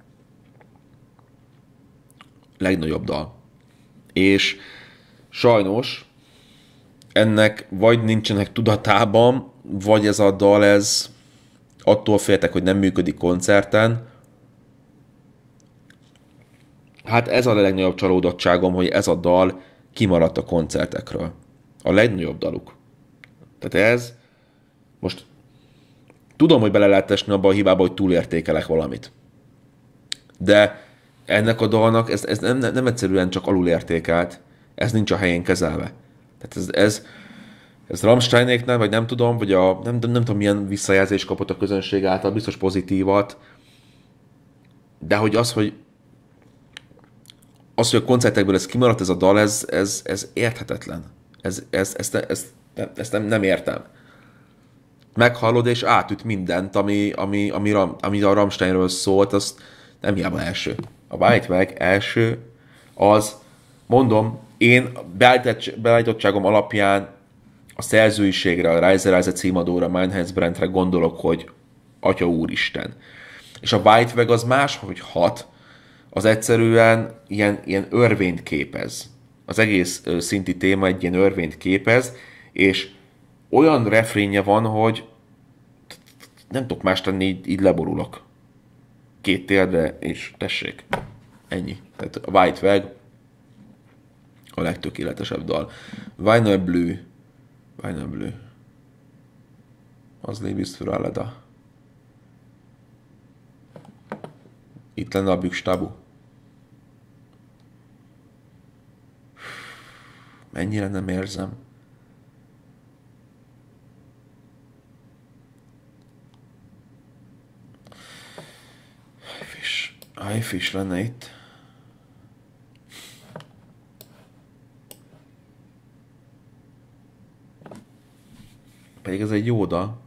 legnagyobb dal. És sajnos ennek vagy nincsenek tudatában, vagy ez a dal, ez attól féltek, hogy nem működik koncerten. Hát ez a legnagyobb csalódottságom, hogy ez a dal kimaradt a koncertekről. A legnagyobb daluk. Tehát ez, most tudom, hogy bele lehet esni abba a hibába, hogy túlértékelek valamit. De ennek a dalnak ez, ez nem, nem egyszerűen csak alulértékelt, ez nincs a helyén kezelve. Tehát ez, ez, ez Rammsteinéknál, vagy nem tudom, vagy a, nem, nem, nem tudom, milyen visszajelzés kapott a közönség által, biztos pozitívat, de hogy az, hogy az, hogy a koncertekből ez kimaradt, ez a dal, ez, ez, ez érthetetlen. Ez, ez, ezt, ezt, ezt nem, nem értem. Meghallod, és átüt mindent, ami, ami, ami, ami a Rammsteinről szólt, azt nem hiába első. A Whitewag első, az, mondom, én beállítottságom alapján a szerzőiségre, a Rise Rise címadóra, Meinherz brandre gondolok, hogy Atya Úristen. És a Whitewag az máshogy hat, az egyszerűen ilyen, ilyen örvényt képez. Az egész szinti téma egy ilyen örvényt képez, és olyan refrénje van, hogy nem tudok más tenni, így, így leborulok. Két térdre, és tessék. Ennyi. Tehát a Whitewag a legtökéletesebb dal. Vinyl Blue. Vinyl Blue. Az Liebst für alle da. Itt lenne a Büchstabu. Mennyire nem érzem. Hive is lenne itt. Pedig ez egy jó dal.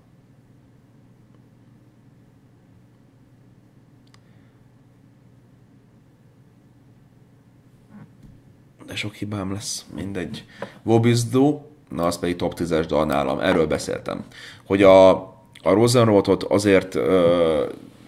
De sok hibám lesz, mindegy. Wobizdu, na az pedig top tízes dal nálam, erről beszéltem. Hogy a, a Rosenrothot azért ö,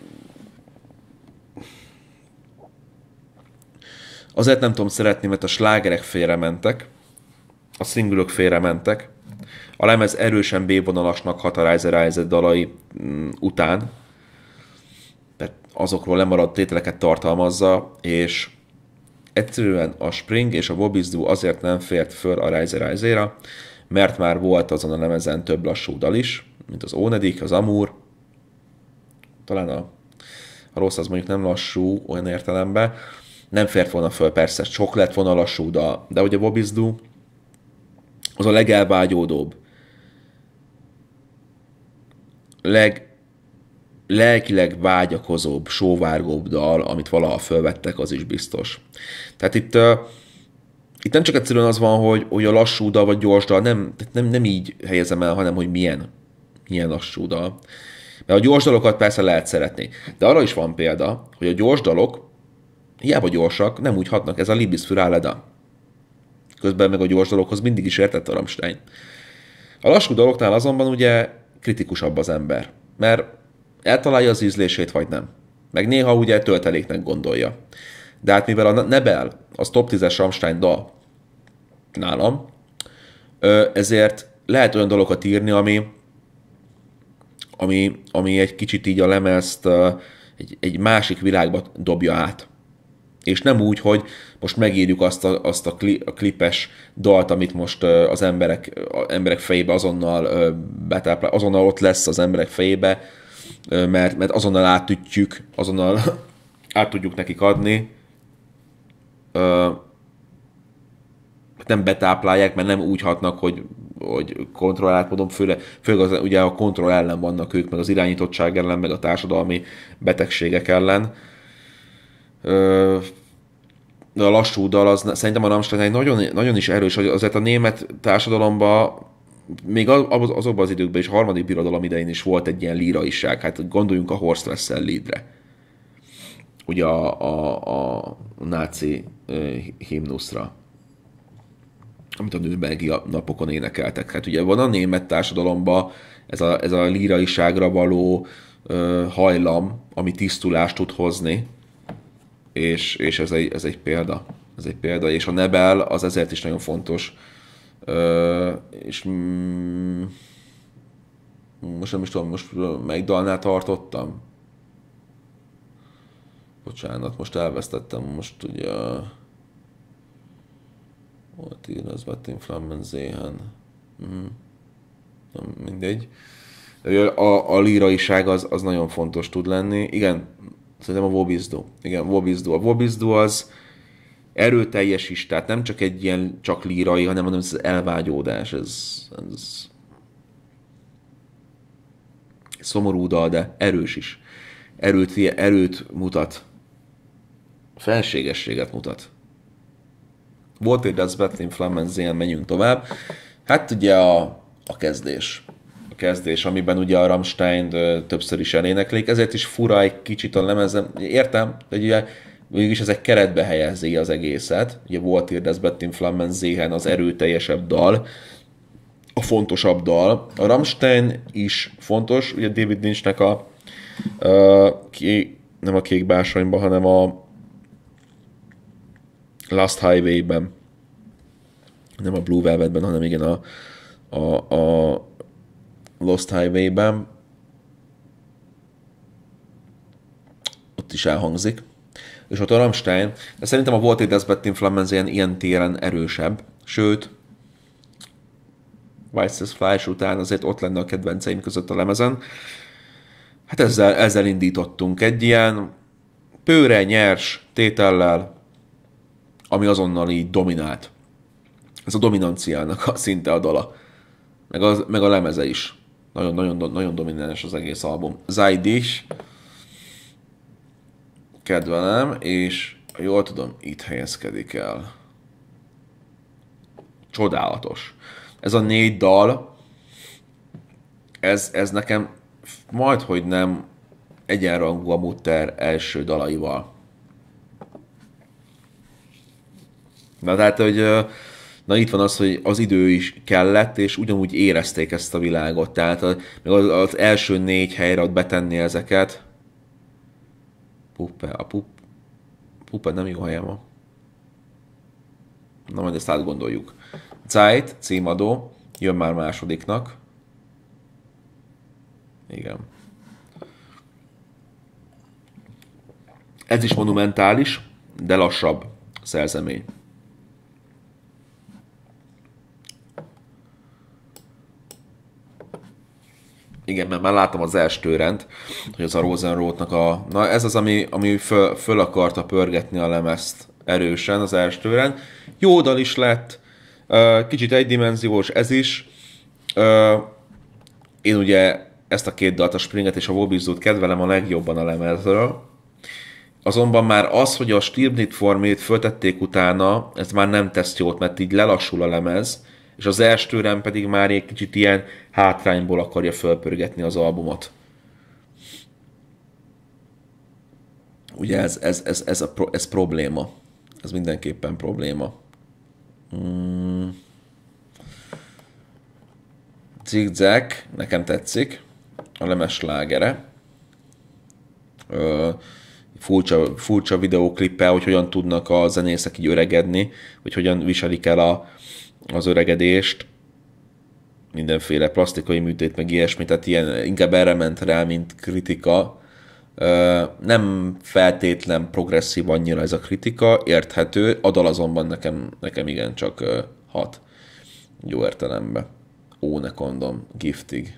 azért nem tudom szeretni, mert a slágerek félrementek, a szingülök félrementek, a lemez erősen B-vonalasnak hat a Rise Rise dalai mm, után, tehát azokról lemaradt tételeket tartalmazza, és egyszerűen a Spring és a Wobizdu azért nem fért föl a Rise Rise-ra, mert már volt azon a lemezen több lassú dal is, mint az Ónedik, az Amur, talán a, a rossz az mondjuk nem lassú olyan értelemben, nem fért volna föl, persze sok lett volna lassú dal, de ugye a Wobizdu az a legelvágyódóbb, leg lelkileg vágyakozóbb, sóvárgóbb dal, amit valaha fölvettek, az is biztos. Tehát itt, uh, itt nem csak egyszerűen az van, hogy, hogy a lassú dal vagy gyors dal, nem, nem, nem így helyezem el, hanem hogy milyen, milyen lassú dal. Mert a gyors dalokat persze lehet szeretni. De arra is van példa, hogy a gyors dalok hiába gyorsak, nem úgy hatnak, ez a Liebes für alle da. Közben meg a gyors dalokhoz mindig is értett a Rammstein. A lassú daloknál azonban ugye kritikusabb az ember. Mert eltalálja az ízlését, vagy nem. Meg néha ugye tölteléknek gondolja. De hát mivel a Nebel az top tízes Rammstein dal nálam, ezért lehet olyan dalokat írni, ami, ami, ami egy kicsit így a lemezt egy, egy másik világba dobja át. És nem úgy, hogy most megírjuk azt a, azt a, kli, a klipes dalt, amit most az emberek, az emberek fejébe azonnal betáplál, azonnal ott lesz az emberek fejébe, mert, mert azonnal átütjük, azonnal át tudjuk nekik adni. Nem betáplálják, mert nem úgy hatnak, hogy, hogy kontrollált módon, főleg, főleg az, ugye a kontroll ellen vannak ők, meg az irányítottság ellen, meg a társadalmi betegségek ellen. De a lassú dal, az, szerintem a Rammstein egy nagyon, nagyon is erős, hogy azért a német társadalomban még az, azokban az időkben is a harmadik birodalom idején is volt egy ilyen líraiság. Hát gondoljunk a Horst Wessel Liedre. Ugye a, a, a náci uh, himnuszra, amit a nürnbergi napokon énekeltek. Hát ugye van a német társadalomban ez a, ez a líraiságra való uh, hajlam, ami tisztulást tud hozni, és, és ez, egy, ez egy példa. Ez egy példa, és a Nebel az ezért is nagyon fontos. Uh, és mm, most nem is tudom, most melyik dalnál tartottam? Bocsánat, most elvesztettem, most ugye volt ír, az Bettin Flammen Zéhen. Mm. Nem, mindegy. A, a líraiság az, az nagyon fontos tud lenni. Igen, szerintem a Wobizdu. Igen, Wobizdu. A Wobizdu az erőteljes is, tehát nem csak egy ilyen csak lírai, hanem az elvágyódás. Ez, ez szomorú dal, de erős is. Erőt, erőt mutat. Felségességet mutat. Volt egy Das Bettin Flammen Sehen, menjünk tovább. Hát ugye a, a kezdés. A kezdés, amiben ugye a Rammstein többször is eléneklik, ezért is fura egy kicsit a lemezem. Értem, hogy ugye mégis ez egy keretbe helyezi az egészet. Ugye volt így Das Bettin Flammen Sehen az erőteljesebb dal, a fontosabb dal. A Rammstein is fontos, ugye David Lynchnek a, a ki, nem a Kék Bársonyban, hanem a Last Highway-ben, nem a Blue Velvetben, hanem igen a, a, a Lost Highway-ben. Ott is elhangzik. És ott a Rammstein, de szerintem a Volt egy Das Bettin Flammen Sehen ilyen téren erősebb. Sőt, Weißes Fleisch után azért ott lenne a kedvenceim között a lemezen. Hát ezzel, ezzel indítottunk egy ilyen pőre, nyers tétellel, ami azonnal így dominált. Ez a dominanciának a szinte a dala. Meg, az, meg a lemeze is. Nagyon, nagyon, nagyon domináns az egész album. Sei dich. kedvelem, és jól tudom, itt helyezkedik el. Csodálatos. Ez a négy dal, ez, ez nekem majdhogy nem egyenrangú a Mutter első dalaival. Na tehát, hogy na itt van az, hogy az idő is kellett, és ugyanúgy érezték ezt a világot. Tehát az, az első négy helyre ott betenni ezeket. Puppe, a pup, puppe nem jó helyen van. Na majd ezt átgondoljuk. Zeit, címadó, jön már másodiknak. Igen. Ez is monumentális, de lassabb szerzemény. Igen, mert már láttam az Erstörent, hogy az a Rosenroth-nak a... Na ez az, ami, ami föl, föl akarta pörgetni a lemezt erősen, az Erstörent. Jó dal is lett, kicsit egydimenziós ez is. Én ugye ezt a két dalt, a Springet és a Wobbizút kedvelem a legjobban a lemezről. Azonban már az, hogy a Stilbnit formét föltették utána, ez már nem tesz jót, mert így lelassul a lemez, és az Erstőren pedig már egy kicsit ilyen hátrányból akarja fölpörgetni az albumot. Ugye ez, ez, ez, ez, a, ez probléma. Ez mindenképpen probléma. Hmm. Zigzag, nekem tetszik. A lemez slágere. Ö, furcsa, furcsa videóklippel, hogy hogyan tudnak a zenészek így öregedni, hogy hogyan viselik el a, az öregedést. Mindenféle plastikai műtét, meg ilyesmi, tehát ilyen, inkább erre ment rá, mint kritika. Ö, nem feltétlen progresszív annyira ez a kritika, érthető, a dal azonban nekem, nekem igencsak ö, hat. Jó értelemben. Ó, ne kondom, giftig.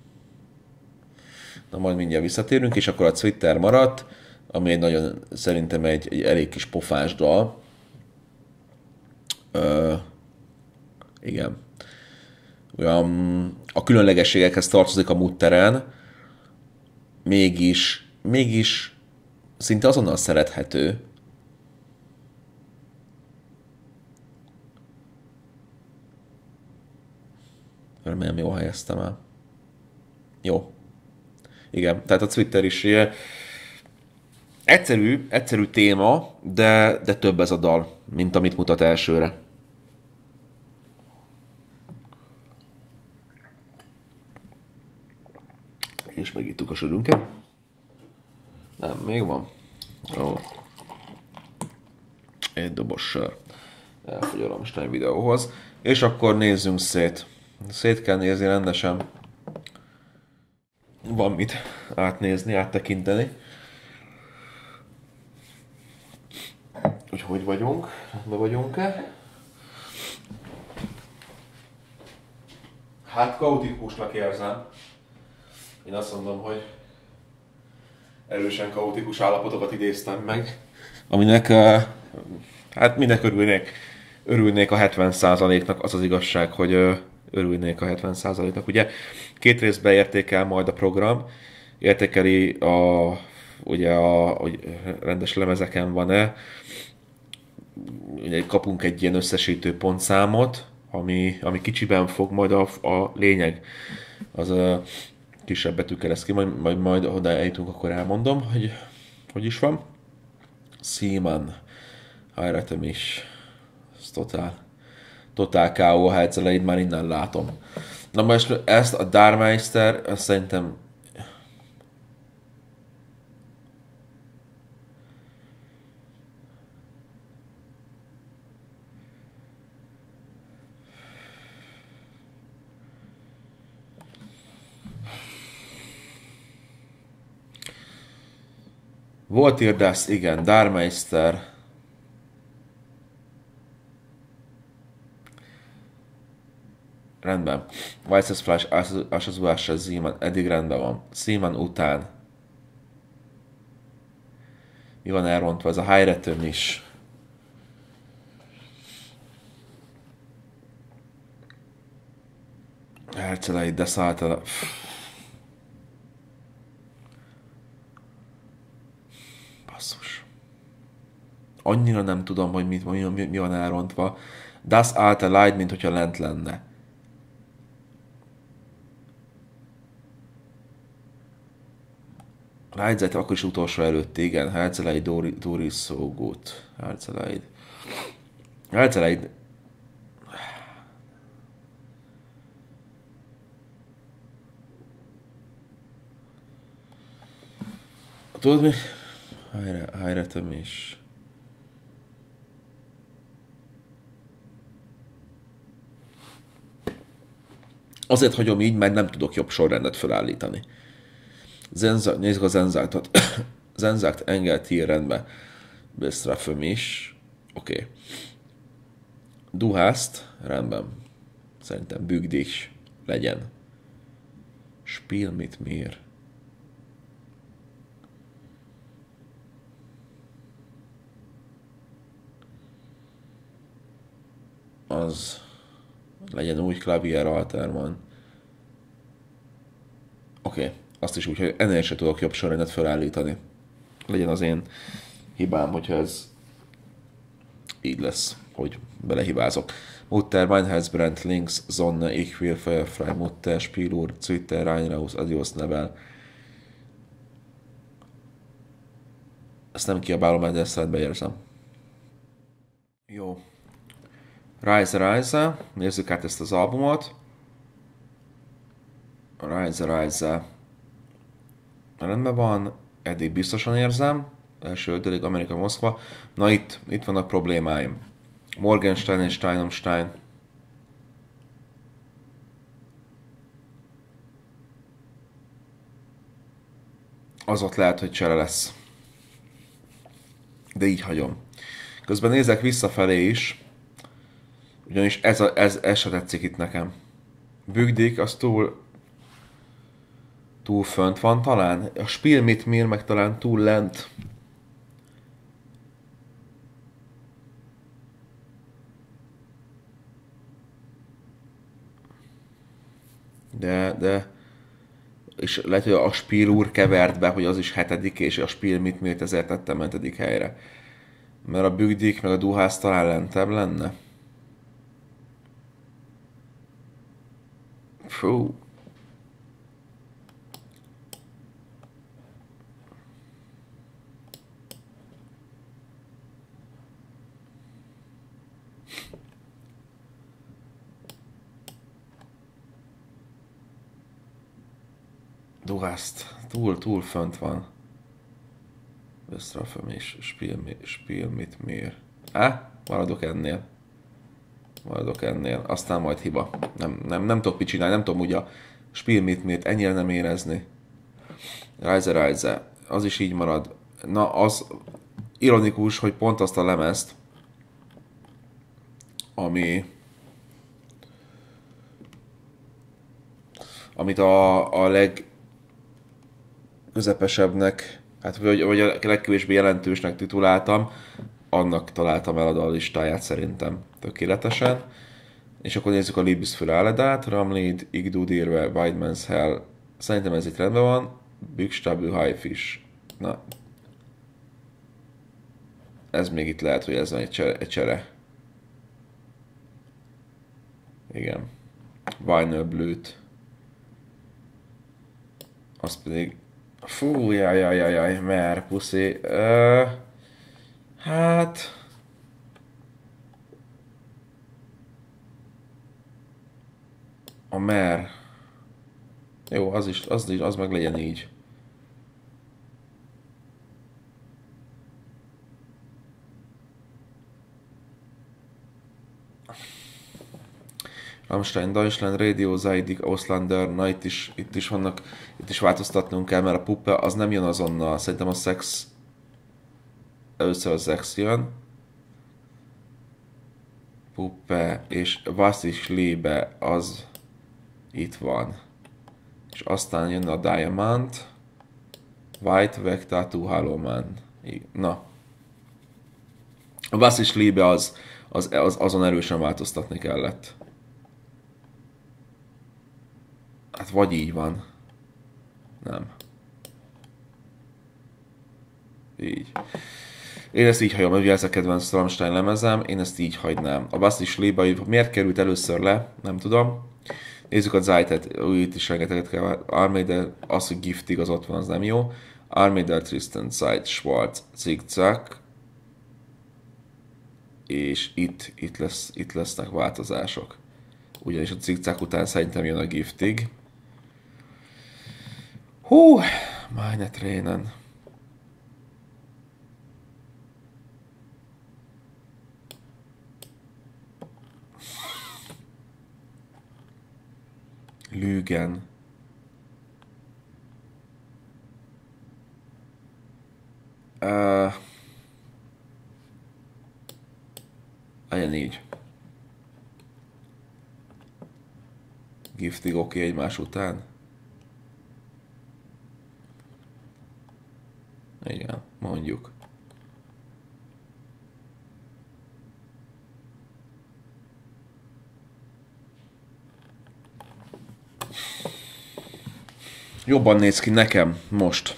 Na majd mindjárt visszatérünk, és akkor a Twitter maradt, ami egy nagyon, szerintem egy, egy elég kis pofás dal. Ö, igen. Olyan, a különlegességekhez tartozik a Mutteren, mégis, mégis szinte azonnal szerethető. Remélem jól helyeztem el. Jó. Igen, tehát a Twitter is ilyen egyszerű, egyszerű téma, de, de több ez a dal, mint amit mutat elsőre. És megittuk a sörünket. Nem, még van. Ó. Egy dobos sör. Elfogy a Rammstein videóhoz. És akkor nézzünk szét. Szét kell nézni rendesen. Van mit átnézni, áttekinteni. Hogy hogy vagyunk? Be vagyunk-e? Hát kaotikusnak érzem. Én azt mondom, hogy erősen kaotikus állapotokat idéztem meg, aminek, hát minek örülnék. Örülnék a hetven százaléknak, az az igazság, hogy örülnék a hetven százaléknak. Ugye két részben értékel majd a program, értékeli a, ugye a, hogy rendes lemezeken van-e, ugye kapunk egy ilyen összesítő pontszámot, ami, ami kicsiben fog, majd a, a lényeg az a kisebb betűkkel lesz ki, majd, majd, majd oda eljutunk, akkor elmondom, hogy hogy is van. Szíman, hajratom is, ez totál, totál ká ó, ha egyszer leid, már innen látom. Na most ezt a Darmeister, azt szerintem volt írdász, igen, Darmeister. Rendben. Weißes Fleisch, Asazúása, Zeman, eddig rendben van. Zeman után. Mi van elrontva? Ez a Hayretöm is. Herceleit, de szálltál. Basszus. Annyira nem tudom, hogy mit, mi, mi, mi van elrontva. Das alte Leid, mint hogyha lent lenne. Leidzeit akkor is utolsó előtt, igen. Herzeleid, Doris, so gut. Herzeleid. Herzeleid. Tudod mi? Hájretem is. Azért hagyom így, mert nem tudok jobb sorrendet felállítani. Zenza, nézzük a Zenzáktot. Zenzákt engel tier rendbe. Bestraföm is. Oké. Okay. Duhászt, rendben. Szerintem Bükdich legyen. Spiel mit mir. Az legyen úgy Klavier Alterman. Oké, okay. Azt is úgy, hogy ennél se tudok jobb sorrendet felállítani. Legyen az én hibám, hogyha ez így lesz, hogy belehibázok. Mutter, Meinheitsbrand, Links, Sonne, Ich will, Feuerfrei, Mutter, Spielur, Twitter, Reinraus, Adios, Nebel. Ezt nem kiabálom, mert ezt rendbe érzem. Jó. Rise, Rise, nézzük át ezt az albumot. Rise, Rise. Rendben van, eddig biztosan érzem. Első ötödik, Amerika, Moszkva. Na itt, itt vannak problémáim. Morgenstein és Steinomstein. Az ott lehet, hogy csere lesz. De így hagyom. Közben nézek visszafelé is. Ugyanis ez, a, ez, ez se tetszik itt nekem. Bükdik, az túl túl fönt van talán. A Spiel mit mir meg talán túl lent. De, de és lehet, hogy a Spiel úr kevert be, hogy az is hetedik, és a Spiel mit miért ezért tettem hetedik helyre. Mert a Bükdik meg a Duhász talán lentebb lenne. Fú. Duhászt. Túl, túl fönt van. Összraföm és Spiel, Spiel mit miért. Á, maradok ennél. Maradok ennél. Aztán majd hiba. Nem, nem, nem tudok mit csinálni, nem tudom úgy a Spiel mit miért ennyire nem érezni. Rise, Rise. Az is így marad. Na, az ironikus, hogy pont azt a lemezt, ami amit a, a leg közepesebbnek, hát vagy, vagy a legkevésbé jelentősnek tituláltam, annak találtam el a listáját szerintem tökéletesen. És akkor nézzük a Liebes für Aledát, Ramlied, Igdudirve, Weidmans Hell. Szerintem ez itt rendben van. Bükstabű Highfish. Na. Ez még itt lehet, hogy ez van egy csere. Egy csere. Igen. Vinyl Blue-t. Az pedig... Fú, jaj, jaj, jaj, jaj, mer, puszi. Uh, hát... A mer. Jó, az is, az, is, az meg legyen így. Rammstein, Deutschland, Radio, Zeidig, Auslander, na itt is, itt is vannak, itt is változtatnunk kell, mert a Puppe az nem jön azonnal. Szerintem a Sex, először a Sex jön. Puppe, és Was ist Liebe, az itt van. És aztán jön a Diamond, White, Weg, Tattoo, Haloman. Na. A Was ist Liebe az, az, az, azon erősen változtatni kellett. Hát vagy így van. Nem. így. Én ezt így hagyom, hogy ez a kedvenc Rammstein lemezem, én ezt így hagynám. A Basti Schlieba, miért került először le, nem tudom. Nézzük a Zeitet, itt is rengeteget kell. Armada, az, hogy Giftig az ott van, az nem jó. Armada, Tristan, Zeit, Schwarz, Zigzag. És itt, itt, lesz, itt lesznek változások. Ugyanis a Zigzag után szerintem jön a Giftig. Hú, meine Tränen. Lügen. Uh, legyen így. Giftig oké okay, egymás után. Igen, mondjuk. Jobban néz ki nekem most.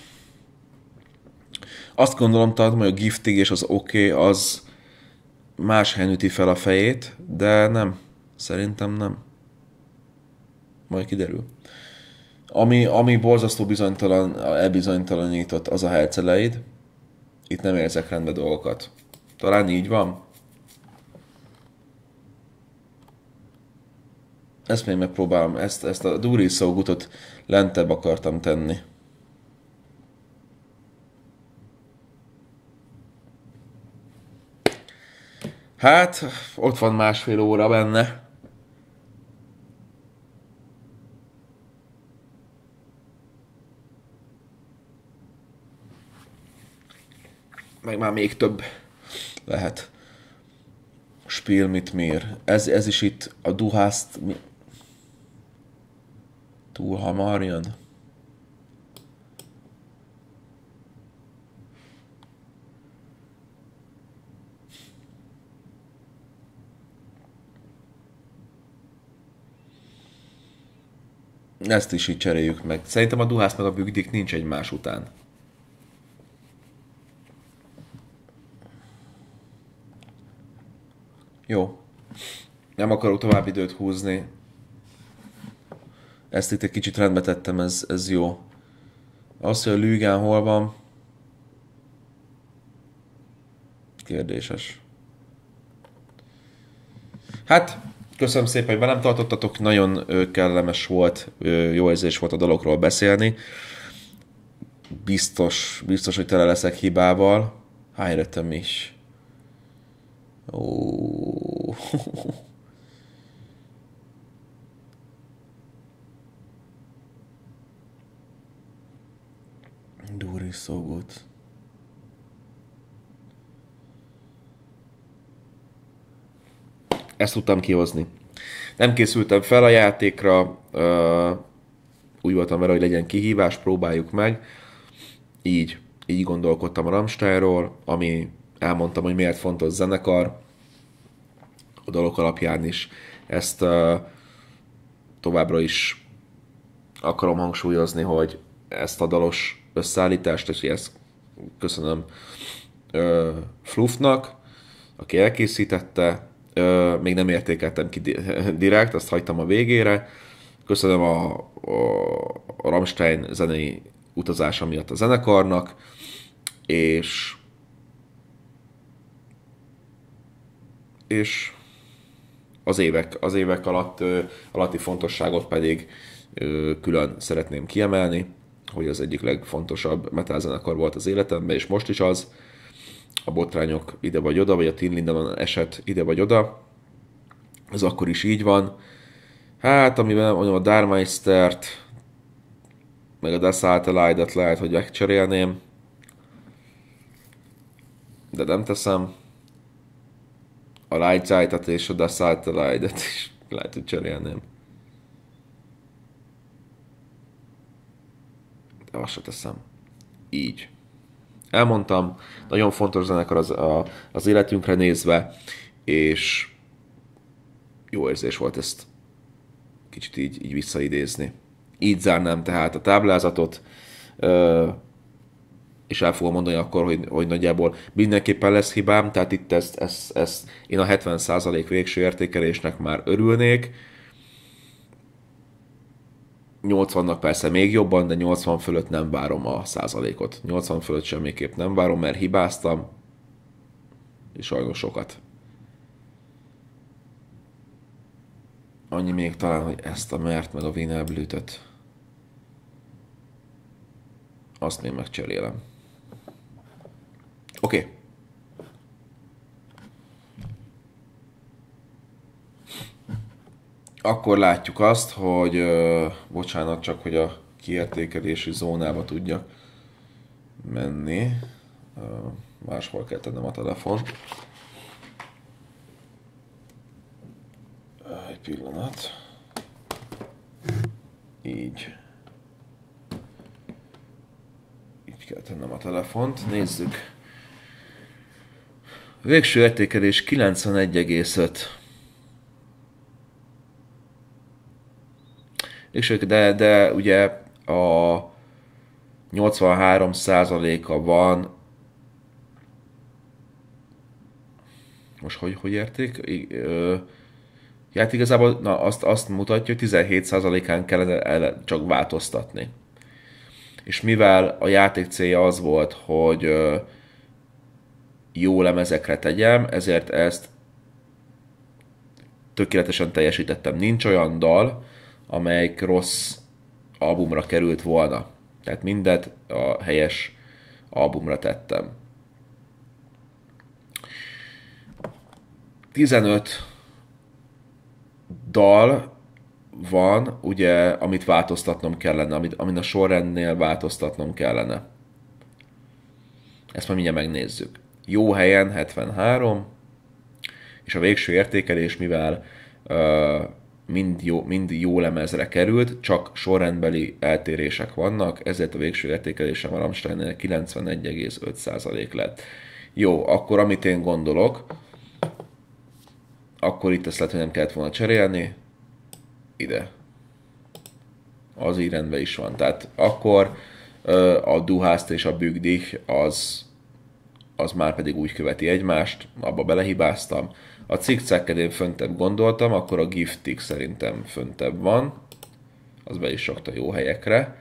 Azt gondolom, tehát, hogy a Giftig és az oké okay, az más helyen üti fel a fejét, de nem. Szerintem nem. Majd kiderül. Ami, ami borzasztó bizonytalan, elbizonytalanított, az a Herceleid. Itt nem érzek rendbe dolgokat. Talán így van. Ezt még megpróbálom, ezt, ezt a Duri So Goodot lentebb akartam tenni. Hát, ott van másfél óra benne. Meg már még több lehet. Spiel mit mir. Ez, ez is itt a Du hast... Mi... Túl hamar jön. Ezt is így cseréljük meg. Szerintem a Du hast meg a Bükdik nincs egymás után. Jó. Nem akarok tovább időt húzni. Ezt itt egy kicsit rendbe tettem, ez, ez jó. Az, hogy a Lügen hol van, kérdéses. Hát, köszönöm szépen, hogy velem tartottatok. Nagyon kellemes volt, jó érzés volt a dalokról beszélni. Biztos, biztos, hogy tele leszek hibával. Hájretem is. Ó. Duri So Good. Ezt tudtam kihozni. Nem készültem fel a játékra, uh, úgy voltam vele, hogy legyen kihívás, próbáljuk meg. Így, így gondolkodtam a Rammsteinról, ami elmondtam, hogy miért fontos zenekar, a dalok alapján is. Ezt uh, továbbra is akarom hangsúlyozni, hogy ezt a dalos összeállítást, és ezt köszönöm uh, Fluffnak, aki elkészítette. Uh, még nem értékeltem ki direkt, azt hagytam a végére. Köszönöm a, a, a Rammstein zenei utazása miatt a zenekarnak, és és az évek, az évek alatt, ö, alatti fontosságot pedig ö, külön szeretném kiemelni, hogy az egyik legfontosabb metal zenekar volt az életemben, és most is az. A botrányok ide vagy oda, vagy a Tin Lindemann eset ide vagy oda. Ez akkor is így van. Hát, amiben mondom, a Darmeistert, meg a Das Satellite-et lehet, hogy megcserélném. De nem teszem. A Lightzeit-et és a Das Satellite-et is lehet, hogy cserélném. De azt se teszem. Így. Elmondtam, nagyon fontos zenekar az, a, az életünkre nézve, és jó érzés volt ezt kicsit így, így visszaidézni. Így zárnám tehát a táblázatot, és el fogom mondani akkor, hogy, hogy nagyjából mindenképpen lesz hibám, tehát itt ezt, ezt, ezt én a hetven százalék végső értékelésnek már örülnék. nyolcvannak persze még jobban, de nyolcvan fölött nem várom a százalékot. nyolcvan fölött semmiképp nem várom, mert hibáztam, és sajnos sokat. Annyi még talán, hogy ezt a mert meg a Wineblütet azt még megcserélem. Oké. Okay. Akkor látjuk azt, hogy uh, bocsánat, csak hogy a kiértékelési zónába tudjak menni. Uh, máshol kell tennem a telefont. Egy pillanat. Így. Így kell tennem a telefont. Nézzük. Végső értékelés kilencvenegy egész öt. De, de ugye a nyolcvanhárom százaléka van. Most hogy, hogy érték? Hát igazából na, azt, azt mutatja, hogy tizenhét százalékán kellene csak változtatni. És mivel a játék célja az volt, hogy jó lemezekre tegyem, ezért ezt tökéletesen teljesítettem. Nincs olyan dal, amelyik rossz albumra került volna. Tehát mindet a helyes albumra tettem. tizenöt dal van, ugye, amit változtatnom kellene, amit, amit a sorrendnél változtatnom kellene. Ezt majd mindjárt megnézzük. Jó helyen hetvenhárom, és a végső értékelés, mivel uh, mind jó, mind jó lemezre került, csak sorrendbeli eltérések vannak, ezért a végső értékelésem a Rammsteinnél kilencvenegy egész öt százalék lett. Jó, akkor amit én gondolok, akkor itt ezt lehet, hogy nem kellett volna cserélni, ide. Az így rendben is van. Tehát akkor a Du hast és a Bück dich az, az már pedig úgy követi egymást, abba belehibáztam. A Zickzacket én föntebb gondoltam, akkor a Giftig szerintem föntebb van. Az be is rakta jó helyekre.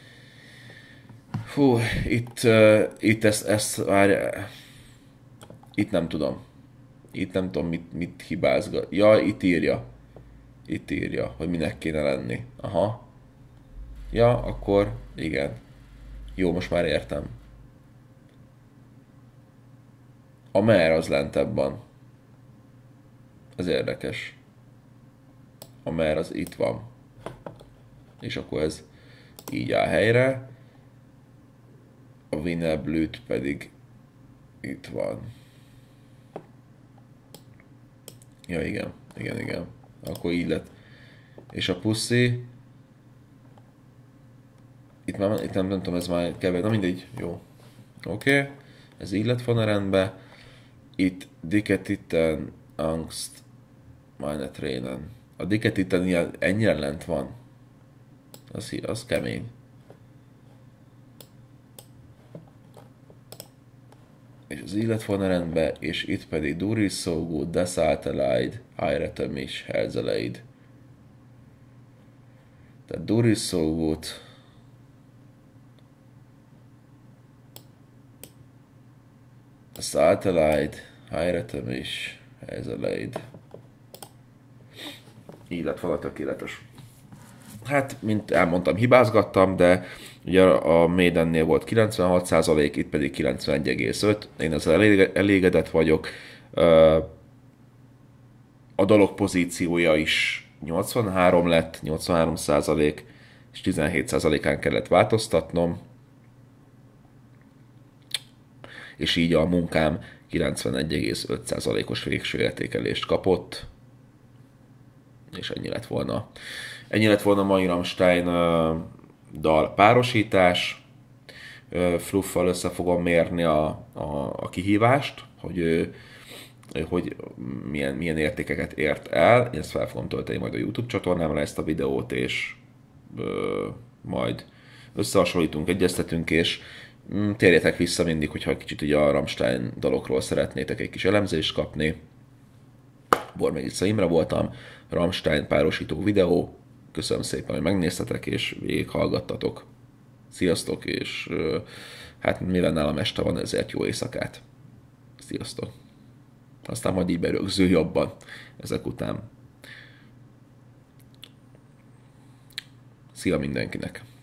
Fú, itt, uh, itt ezt, ezt várj, itt nem tudom. Itt nem tudom, mit, mit hibázgat. Ja, itt írja. Itt írja, hogy minek kéne lenni. Aha. Ja, akkor igen. Jó, most már értem. A mer az lentebb van. Ez érdekes. A mer az itt van. És akkor ez így áll helyre. A Wineblüt pedig itt van. Ja, igen. Igen, igen. Akkor így lett. És a Pussy... Itt már itt nem, nem tudom, ez már kevés. Na mindegy. Jó. Oké. Okay. Ez így lett volna rendben. Itt Dicke Titten Angst meine Tränen. A Dicke Titten ennyire lent van. Az, az kemény. És az így lett volna rendben, és itt pedig Du ist so gut, das alte Leid, heirate mich, Herzeleid. Tehát Du ist so gut. Das alte Leid, heirate mich, Herzeleid. Így lett volna tökéletes. Hát, mint elmondtam, hibázgattam, de ugye a Maidennél volt kilencvenhat százalék, itt pedig kilencvenegy egész öt. Én ezzel elégedett vagyok. A dolog pozíciója is nyolcvanhárom lett, nyolcvanhárom százalék, és tizenhét százalékán kellett változtatnom. És így a munkám kilencvenegy egész öt százalékos végső értékelést kapott. És ennyi lett volna. Ennyi lett volna a mai Rammstein uh, dal párosítás. Uh, Fluffal össze fogom mérni a, a, a kihívást, hogy, uh, hogy milyen, milyen értékeket ért el. Én ezt fel fogom tölteni majd a YouTube csatornámra ezt a videót, és uh, majd összehasonlítunk, egyeztetünk, és Térjetek vissza mindig, hogyha kicsit ugye a Rammstein dalokról szeretnétek egy kis elemzést kapni. Bormegica Imre voltam, Rammstein párosító videó. Köszönöm szépen, hogy megnéztetek és végighallgattatok. Sziasztok, és hát mivel nálam este van, ezért jó éjszakát. Sziasztok. Aztán majd így berögzül jobban ezek után. Szia mindenkinek!